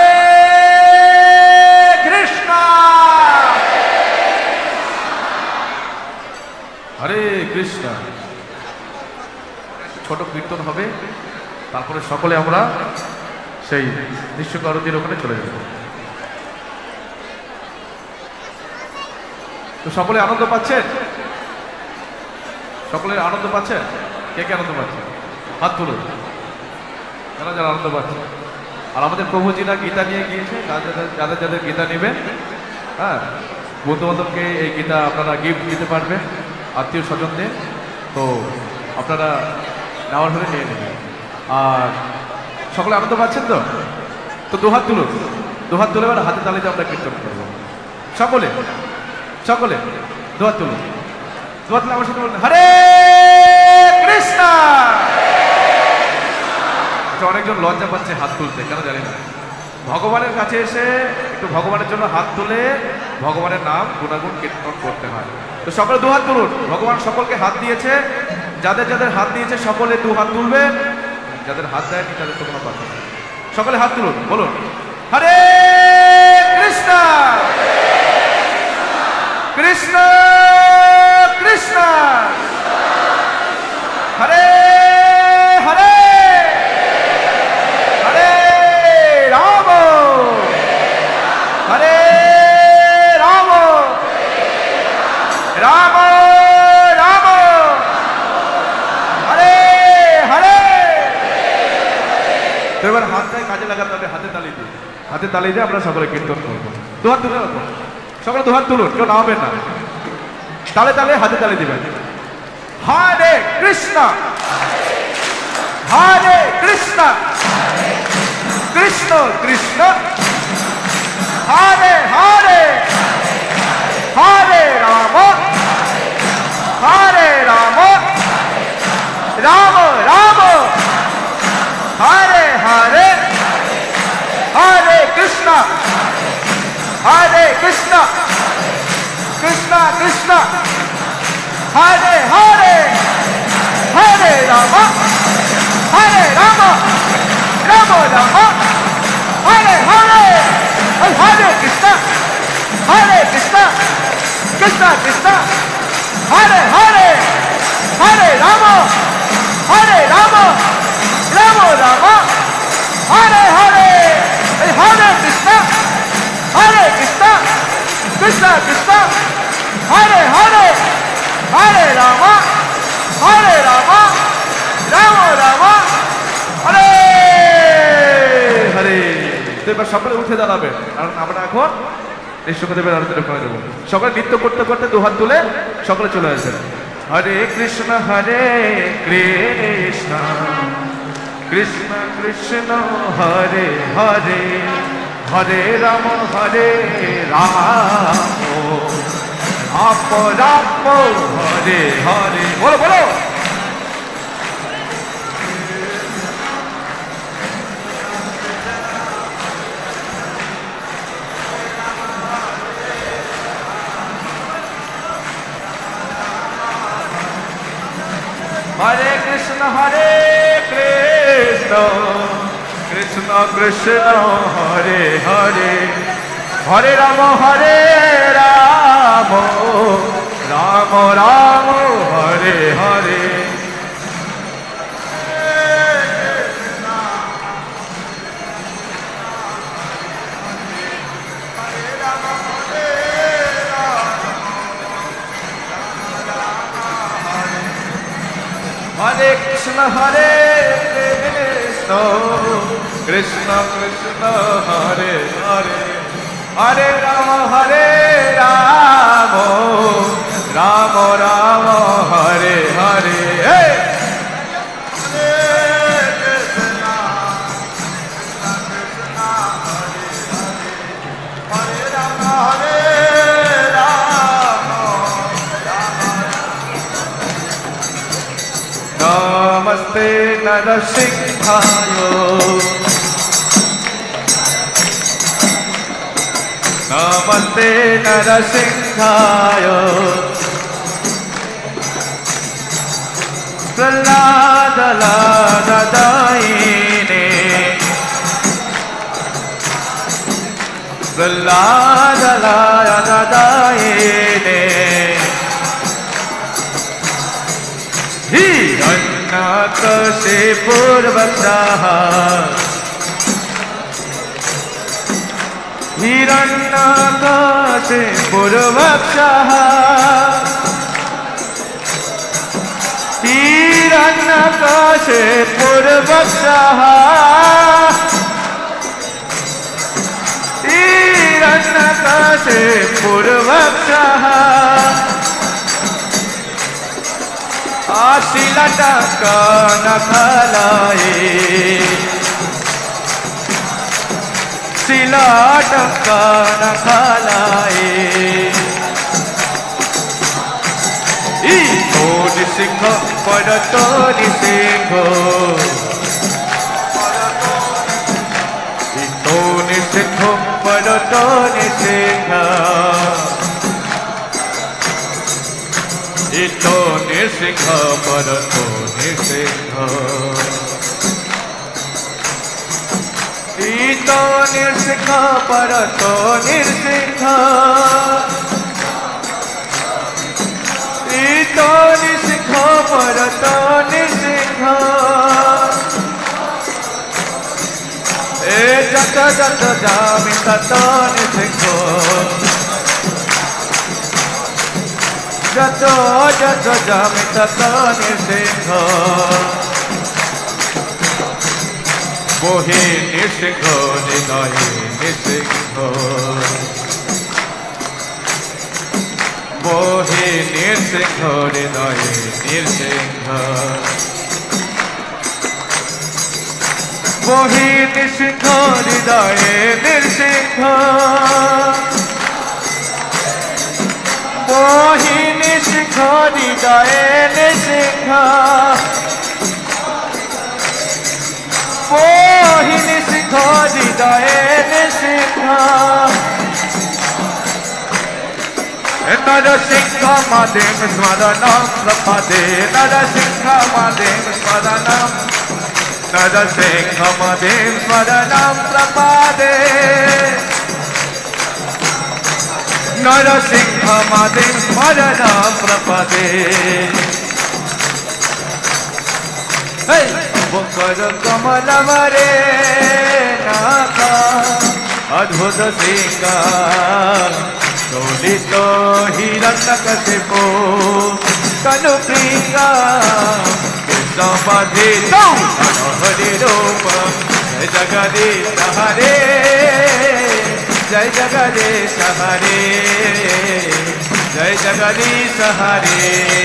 D: কৃষ্ণ
C: হরে কৃষ্ণ। ছোট কীর্তন হবে, তারপরে সকলে আমরা সেই নিঃস্ব আরতির ওখানে চলে যাব। তো সকলে আনন্দ পাচ্ছেন? সকলে আনন্দ পাচ্ছেন? কে কে আনন্দ পাচ্ছেন? হাত তুলুন যারা যারা আনন্দ পাচ্ছেন। আর আমাদের প্রভুজিরা গীতা নিয়ে গিয়েছে, যাদের যাদের গীতা নেবেন, হ্যাঁ, বন্ধু বান্ধবকে এই গীতা আপনারা গিফট দিতে পারবেন, আত্মীয় স্বজনদের। তো আপনারা নেওয়ার হলে নিয়ে নেবেন। আর সকলে আনন্দ পাচ্ছেন তো? তো দুহাত তুলুন, দুহাত তুলে এবার হাতে তালিতে আমরা কীর্তন করবো। সকলে সকলে দুহাত তুলুন, দুহাত তুলে আমার সাথে বলুন, হরে কৃষ্ণ। অনেকজন লজ্জা পাচ্ছে হাত তুলতে, কেন জানি না। ভগবানের কাছে এসে একটু ভগবানের জন্য হাত তুলে ভগবানের নাম গুণাগুণ কীর্তন করতে হয়। তো সকলে দুহাত তুলুন। ভগবান সকলকে হাত দিয়েছে, যাদের যাদের হাত দিয়েছে সকলে দুহাত তুলবেন, যাদের হাত দেয়নি তাদের তো কোনো কথা নেই। সকলে হাত তুলুন, বলুন হরে কৃষ্ণ কৃষ্ণ কৃষ্ণ হরে হরে হরে রাম হরে রাম রাম রাম হরে হরে। তো এবার হাতটাই কাজে লাগাতে হবে, হাতে তালি দিয়ে, হাতে তালি দিয়ে আমরা সকলে কীর্তন করবো। দুহাত তুলে রাখো, সকলে দুহাত তুলুন, কেউ নামাবেন না। তালে তালে হাতে তালে দিবেন। হরে কৃষ্ণ হরে কৃষ্ণ কৃষ্ণ কৃষ্ণ হরে হরে হরে রাম হরে রাম রাম রাম হরে হরে হরে কৃষ্ণ কৃষ্ণ কৃষ্ণ হরে হরে হরে রাম রাম রাম হরে হরে হরে কৃষ্ণ কৃষ্ণ কৃষ্ণ কৃষ্ণ হরে হরে হরে রাম রাম রাম রাম হরে হরে হরে কৃষ্ণ কৃষ্ণ কৃষ্ণ কৃষ্ণ হরে হরে হরে রাম রাম রাম হরে হরে। তো এবার সকলে উঠে দাঁড়াবে, কারণ আমরা এখন কৃষ্ণদেবের আরতিটা করে দেবো। সকলে নৃত্য করতে করতে দুহাত তুলে সকলে চলে আসবেন। হরে কৃষ্ণ কৃষ্ণ কৃষ্ণ কৃষ্ণ হরে হরে হরে রাম রাম রাম হরে হরে। বলো বলো হরে কৃষ্ণ কৃষ্ণ কৃষ্ণ হরে হরে হরে রাম রাম রাম হরে হরে। হরে কৃষ্ণ কৃষ্ণ কৃষ্ণ হরে হরে হরে রাম রাম রাম হরে হরে। नमस्ते नरसिंहाय नमस्ते नरसिंहाय प्रह्लाद लादायिने प्रह्लाद लादायिने हिरण्यकशिपुर्वक्षः हिरण्यकशिपुर्वक्षः हिरण्यकशिपुर्वक्षः हिरण्यकशिपुर्वक्षः शिलाटङ्कनखलाये शिलाटङ्कनखलाये इतो निसिंह परतो निसिंह इतो निसिंह परतो निसिंह इतो निसिंह परतो निसिंह इतो निसिंह परतो निसिंह इतो निसिंह परतो निसिंह ए जत जत जामि तत निसिंह जतो जतो जामि ततो निसिंह मोहि निसिंह निदहि निसिंह বহে নৃসিংহ হৃদয়ে নৃসিংহ বহি নৃসিংহ হৃদয়ে নৃসিংহ বহি নৃসিংহ হৃদয়ে নৃসিংহ বহি নৃসিংহ হৃদয়ে নৃসিংহ নরসিংহ মাদেম স্মরণম প্রপদে নরসিংহ মাদেম স্মরণম নরসিংহ মাদেম স্মরণম প্রপদে নরসিংহ মাদেম স্মরণম প্রপদে বকর কমলমরে নাথ অদ্ভুত সিংহার দোলিত হিরণ্যকশিপু তনু প্রিয়া সমাধিত হরি রূপ জয় জগদীশ হরে জয় জগদীশ হরে জয় জগদীশ হরে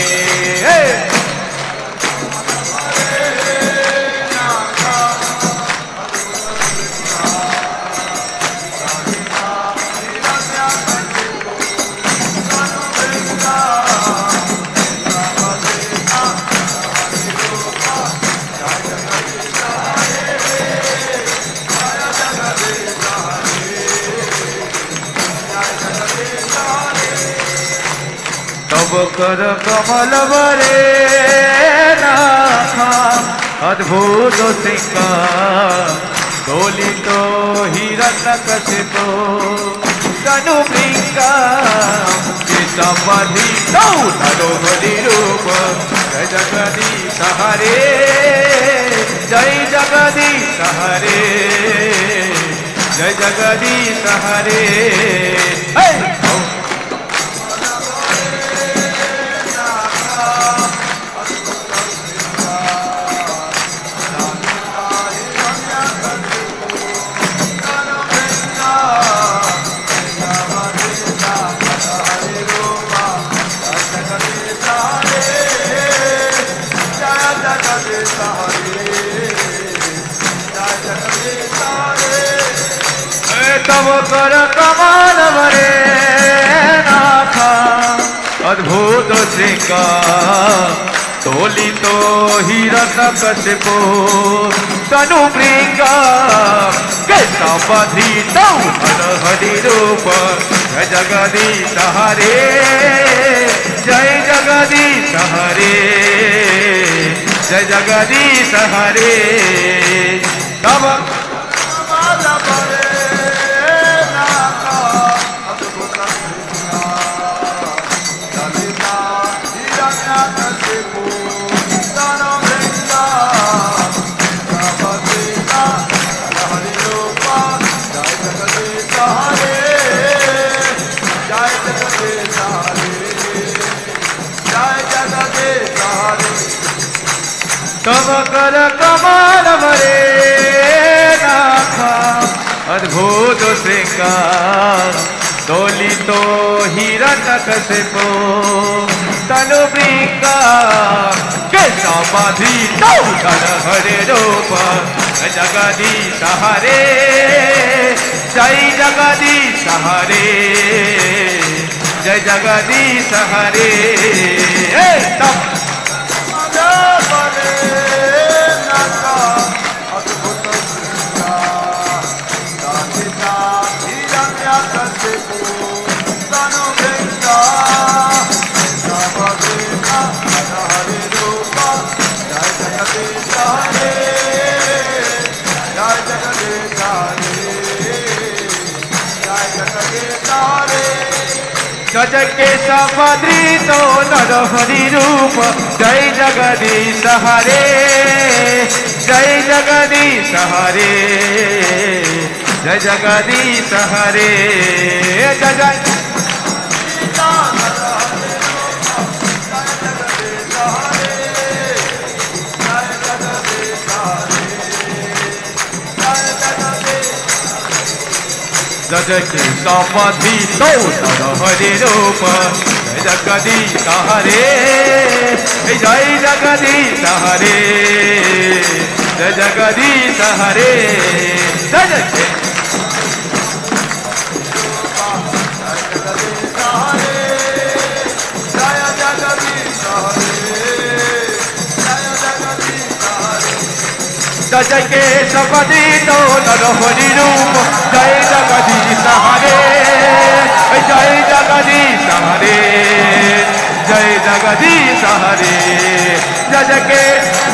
C: कर कमल बरे नाथ अद्भुत सिंगार दोलित हिरण्यकशिपु तनु मृगा समाधित नरहरि रूप जय जगदीश हरे जय जगदीश हरे जय जगदीश हरे तब कर कमल बरे नाथ अद्भुत श्रृंगार तोलित हिरण्यकशिपु तनु मृगा समाधित नरहरि रूप जय जगदीश हरे जय जगदीश हरे जय जगदीश हरे तब तब कर कमल बरे नाथ अद्भुत श्रृंगार दोलित हिरण्यकशिपु तनु मृगा समाधित नरहरि रूप जय जगदीश हरे जय जगदीश हरे जय जगदीश हरे तब गज के समाधित नरहरि रूप जय जगदीश हरे जय जगदीश हरे जय जगदीश हरे जय जय गज के समाधित नरहरि रूप जगदीश हरे जय जगदीश हरे जय जगदीश हरे जय जय जय केशवदी तो नरहरि रूप जय जगदीश हरे जय जगदीश हरे जय जगदीश हरे जय जय के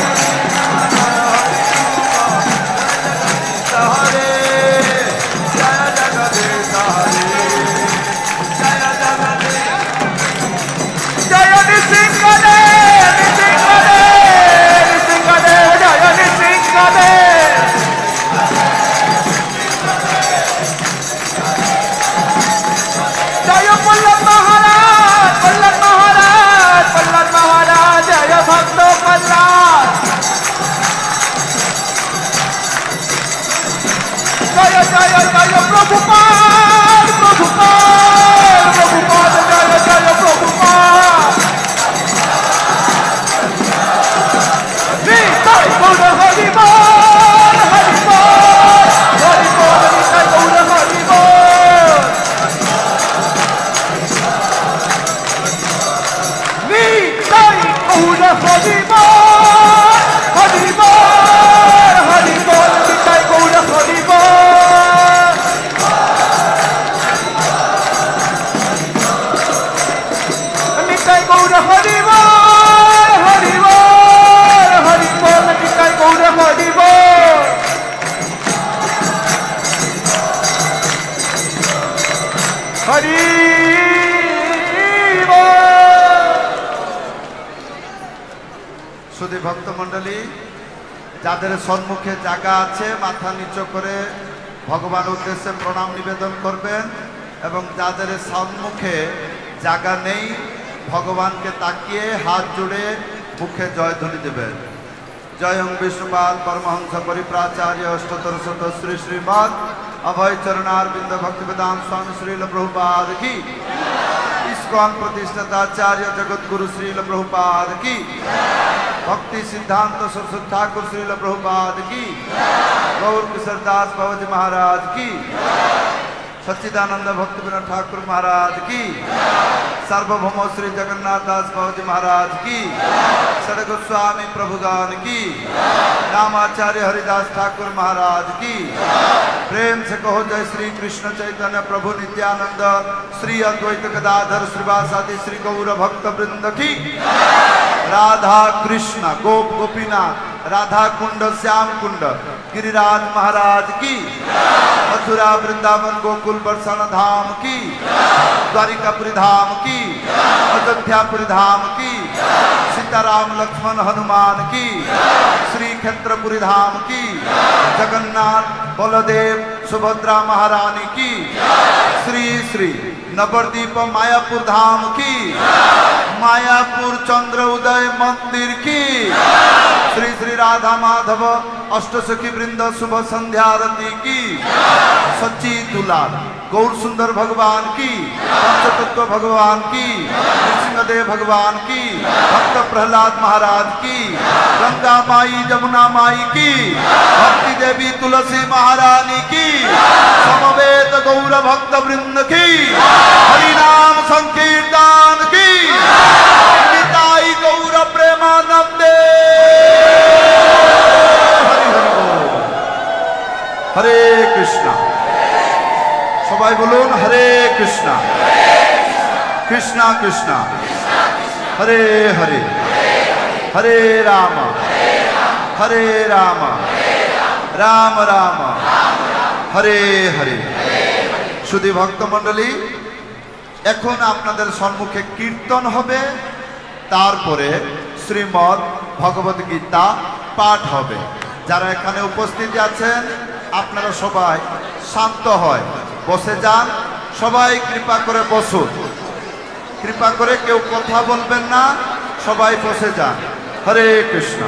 C: শুধু ভক্তমণ্ডলী যাদের সম্মুখে জায়গা আছে মাথা নিচু করে ভগবান উদ্দেশ্যে প্রণাম নিবেদন করবেন এবং যাদের সম্মুখে জায়গা নেই ভগবানকে তাকিয়ে হাত জুড়ে মুখে জয়ধ্বনি দেবেন। জয়ং বিষ্ণুপাল পরমহংস পরিপ্রাচার্য অষ্টতর শত শ্রী শ্রীমদ अभय चरणारविंद भक्तिवेदांत स्वामी श्रील प्रभुपाद की इस्कॉन प्रतिष्ठाताचार्य जगत गुरु श्रील प्रभुपाद की भक्ति सिद्धांत सरस्वती ठाकुर श्रील प्रभुपाद की गौर किशोर दास बाबाजी महाराज की सच्चिदानंद भक्ति विनोद ठाकुर महाराज की सार्वभौम श्री जगन्नाथ दास बाबाजी महाराज की सड़ गोस्वामी प्रभुगान की नामाचार्य हरिदास ठाकुर महाराज की प्रेम से कहो जय श्री कृष्ण चैतन्य प्रभु नित्यानंद श्री अद्वैत गदाधर श्रीवासादि श्री गौर भक्त वृंद की राधा कृष्ण गोप गोपीनाथ राधा कुंड श्याम कुंड गिरिराज महाराज की मथुरा वृंदावन गोकुल बरसाना धाम की द्वारिकापुरी धाम की अयोध्यापुरी धाम की सीताराम लक्ष्मण हनुमान की श्री क्षेत्रपुरी धाम की जगन्नाथ बलदेव सुभद्रा महारानी की श्री श्री नवद्वीप मायापुर धाम की मायापुर चंद्र उदय मंदिर की श्री श्री राधा माधव अष्टसखी वृंद शुभ संध्या आरती की सच्ची दुलाल गौर सुंदर भगवान की पंचतत्व भगवान की नृसिंहदेव भगवान की भक्त प्रहलाद महाराज की गंगा माई जमुना माई की भक्ति देवी तुलसी महारानी की समवेत गौर भक्त वृंद की हरिनाम संकीर्तन की निताई गौर प्रेमानंदे हरे कृष्णा सबाई बोलून हरे कृष्णा कृष्णा कृष्णा हरे हरे हरे राम राम राम हरे हरे शुद्धी भक्त मंडली এখন আপনাদের সম্মুখে কীর্তন হবে তারপরে শ্রীমদ্ ভগবত গীতা পাঠ হবে যারা এখানে উপস্থিত আছেন আপনারা সবাই শান্ত হয় বসে যান সবাই কৃপা করে বসুন কৃপা করে কেউ কথা বলবেন না সবাই বসে যান হরে কৃষ্ণ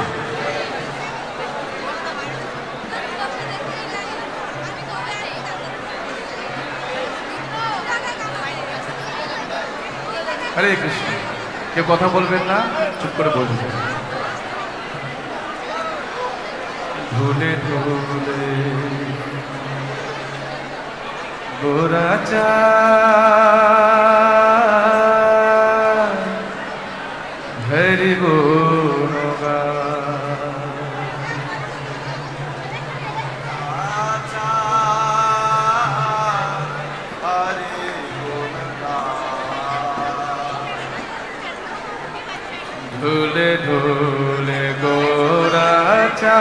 C: হরে কৃষ্ণ। কেউ কথা বলবেন না, চুপ করে বলবেন। ধুলে ধুলে গোরাচা হরি গুণগা ধুলে ধুলে গোরাচা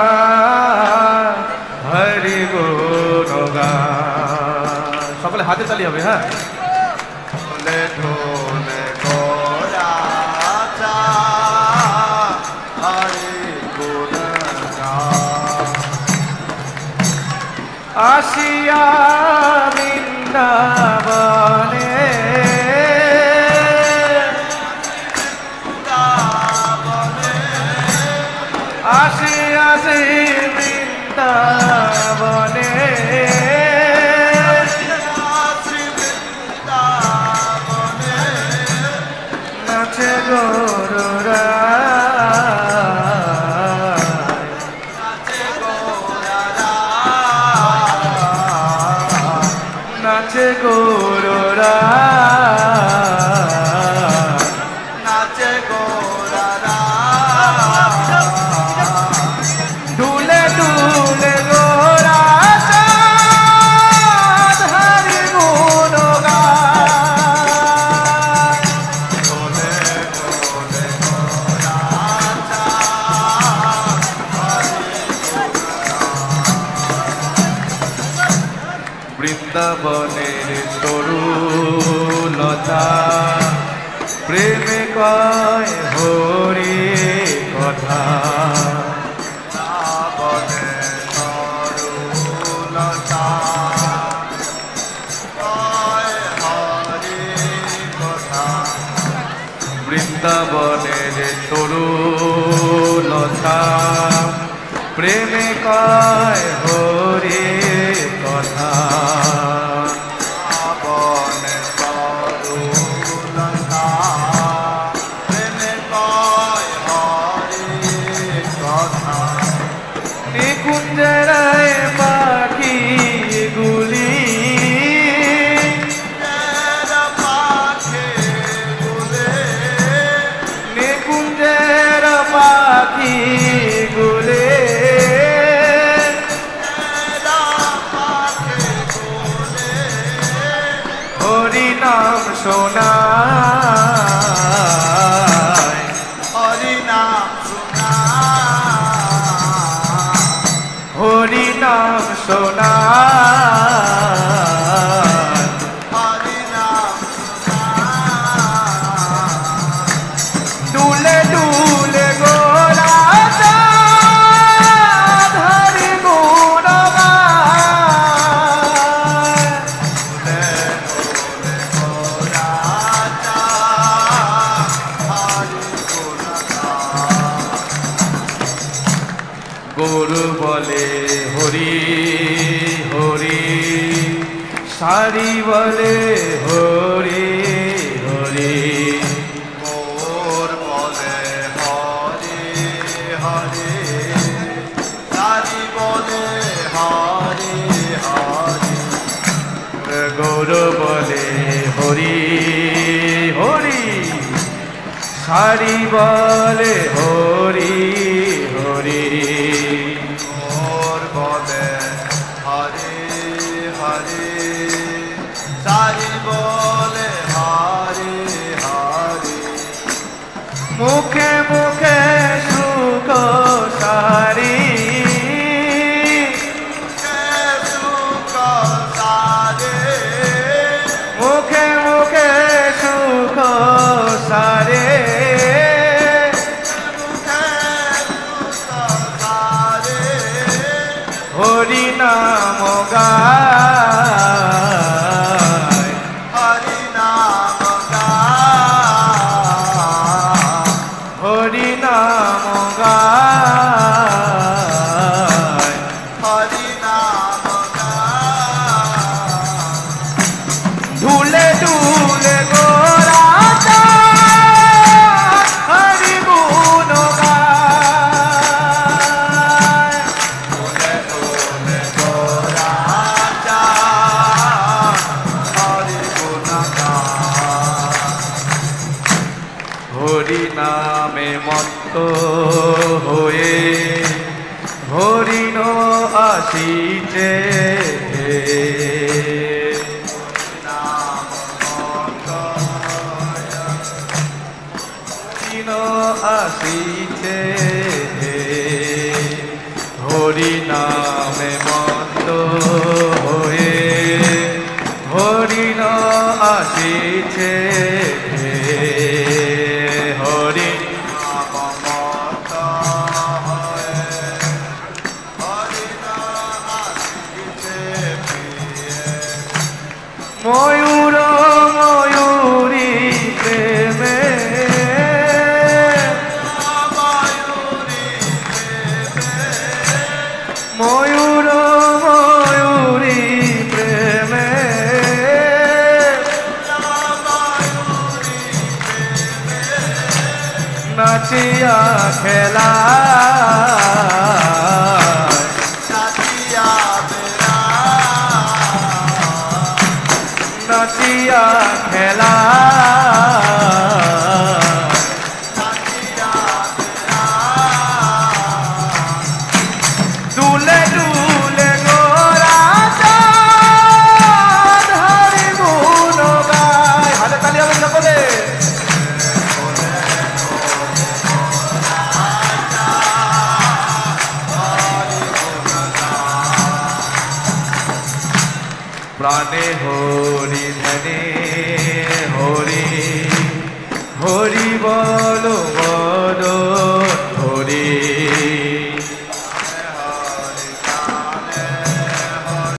C: হরি গুণগা। সকলে হাতে তালি হবে। হ্যাঁ, ধুলে ধুলে গোরাচা হরি গুণগা। আসিয়া বৃন্দাবনে আসিয়াছি বৃন্দাবনে নাচে গৌররা নাচে গৌররা নাচে গৌররা ধুলে ধুলে গোরাচা হরি গুণগা। ধুলে ধুলে গোরাচা হরি গুণগা। বৃন্দাবনের তরুলতা প্রেমে কয় হরি কথা। বৃন্দাবনের তরুলতা প্রেমে কয় হরি কথা। বনে তরুলতা প্রেমে কয় হরি কথা। নিকুঞ্জের পাখি গুলি পাখি গুলে হরি নাম শোনায় হরি নাম শোনায় হরি নাম শোনায় হরি নাম শোনায়। ডুলে ডুলে গোরাচা হরি গুণগা। ডুলে ডুলে গোরাচা হরি গুণগা। গরু বলে হরি হরি, সারি বলে হরি হরি। গৌর বলে হরি হরি, সারি বলে হরি হরি। গৌর বলে হরি হরি, সারি বলে হরি হরি। গৌর বলে হরি হরি, সারি বলে হরি হরি। মুখে মুখে সুখ সারি, সুখ সারে। মুখে মুখে সুখ সারে, মুখে সুখ সারে। হরি নাম গায়, হরি নাম গায়। হরি নামে মত্ত হয়ে হরিণ আসিছে আসিছে হরি নামে মত্ত হয়ে হরিণ আসিছে হরি নাম মত্ত হয়ে হরিণ আসিছে ময়ূর ময়ূরী প্রেমে ময়ূর ময়ূরী প্রেমে নাচিয়া খেলা নাচিয়া খেলা দুলে দুলে গোরা চাঁদ হরি গুণ গায় হাতে তালি হবে সকলে প্রাণে হরি ধনে হরি হরি বল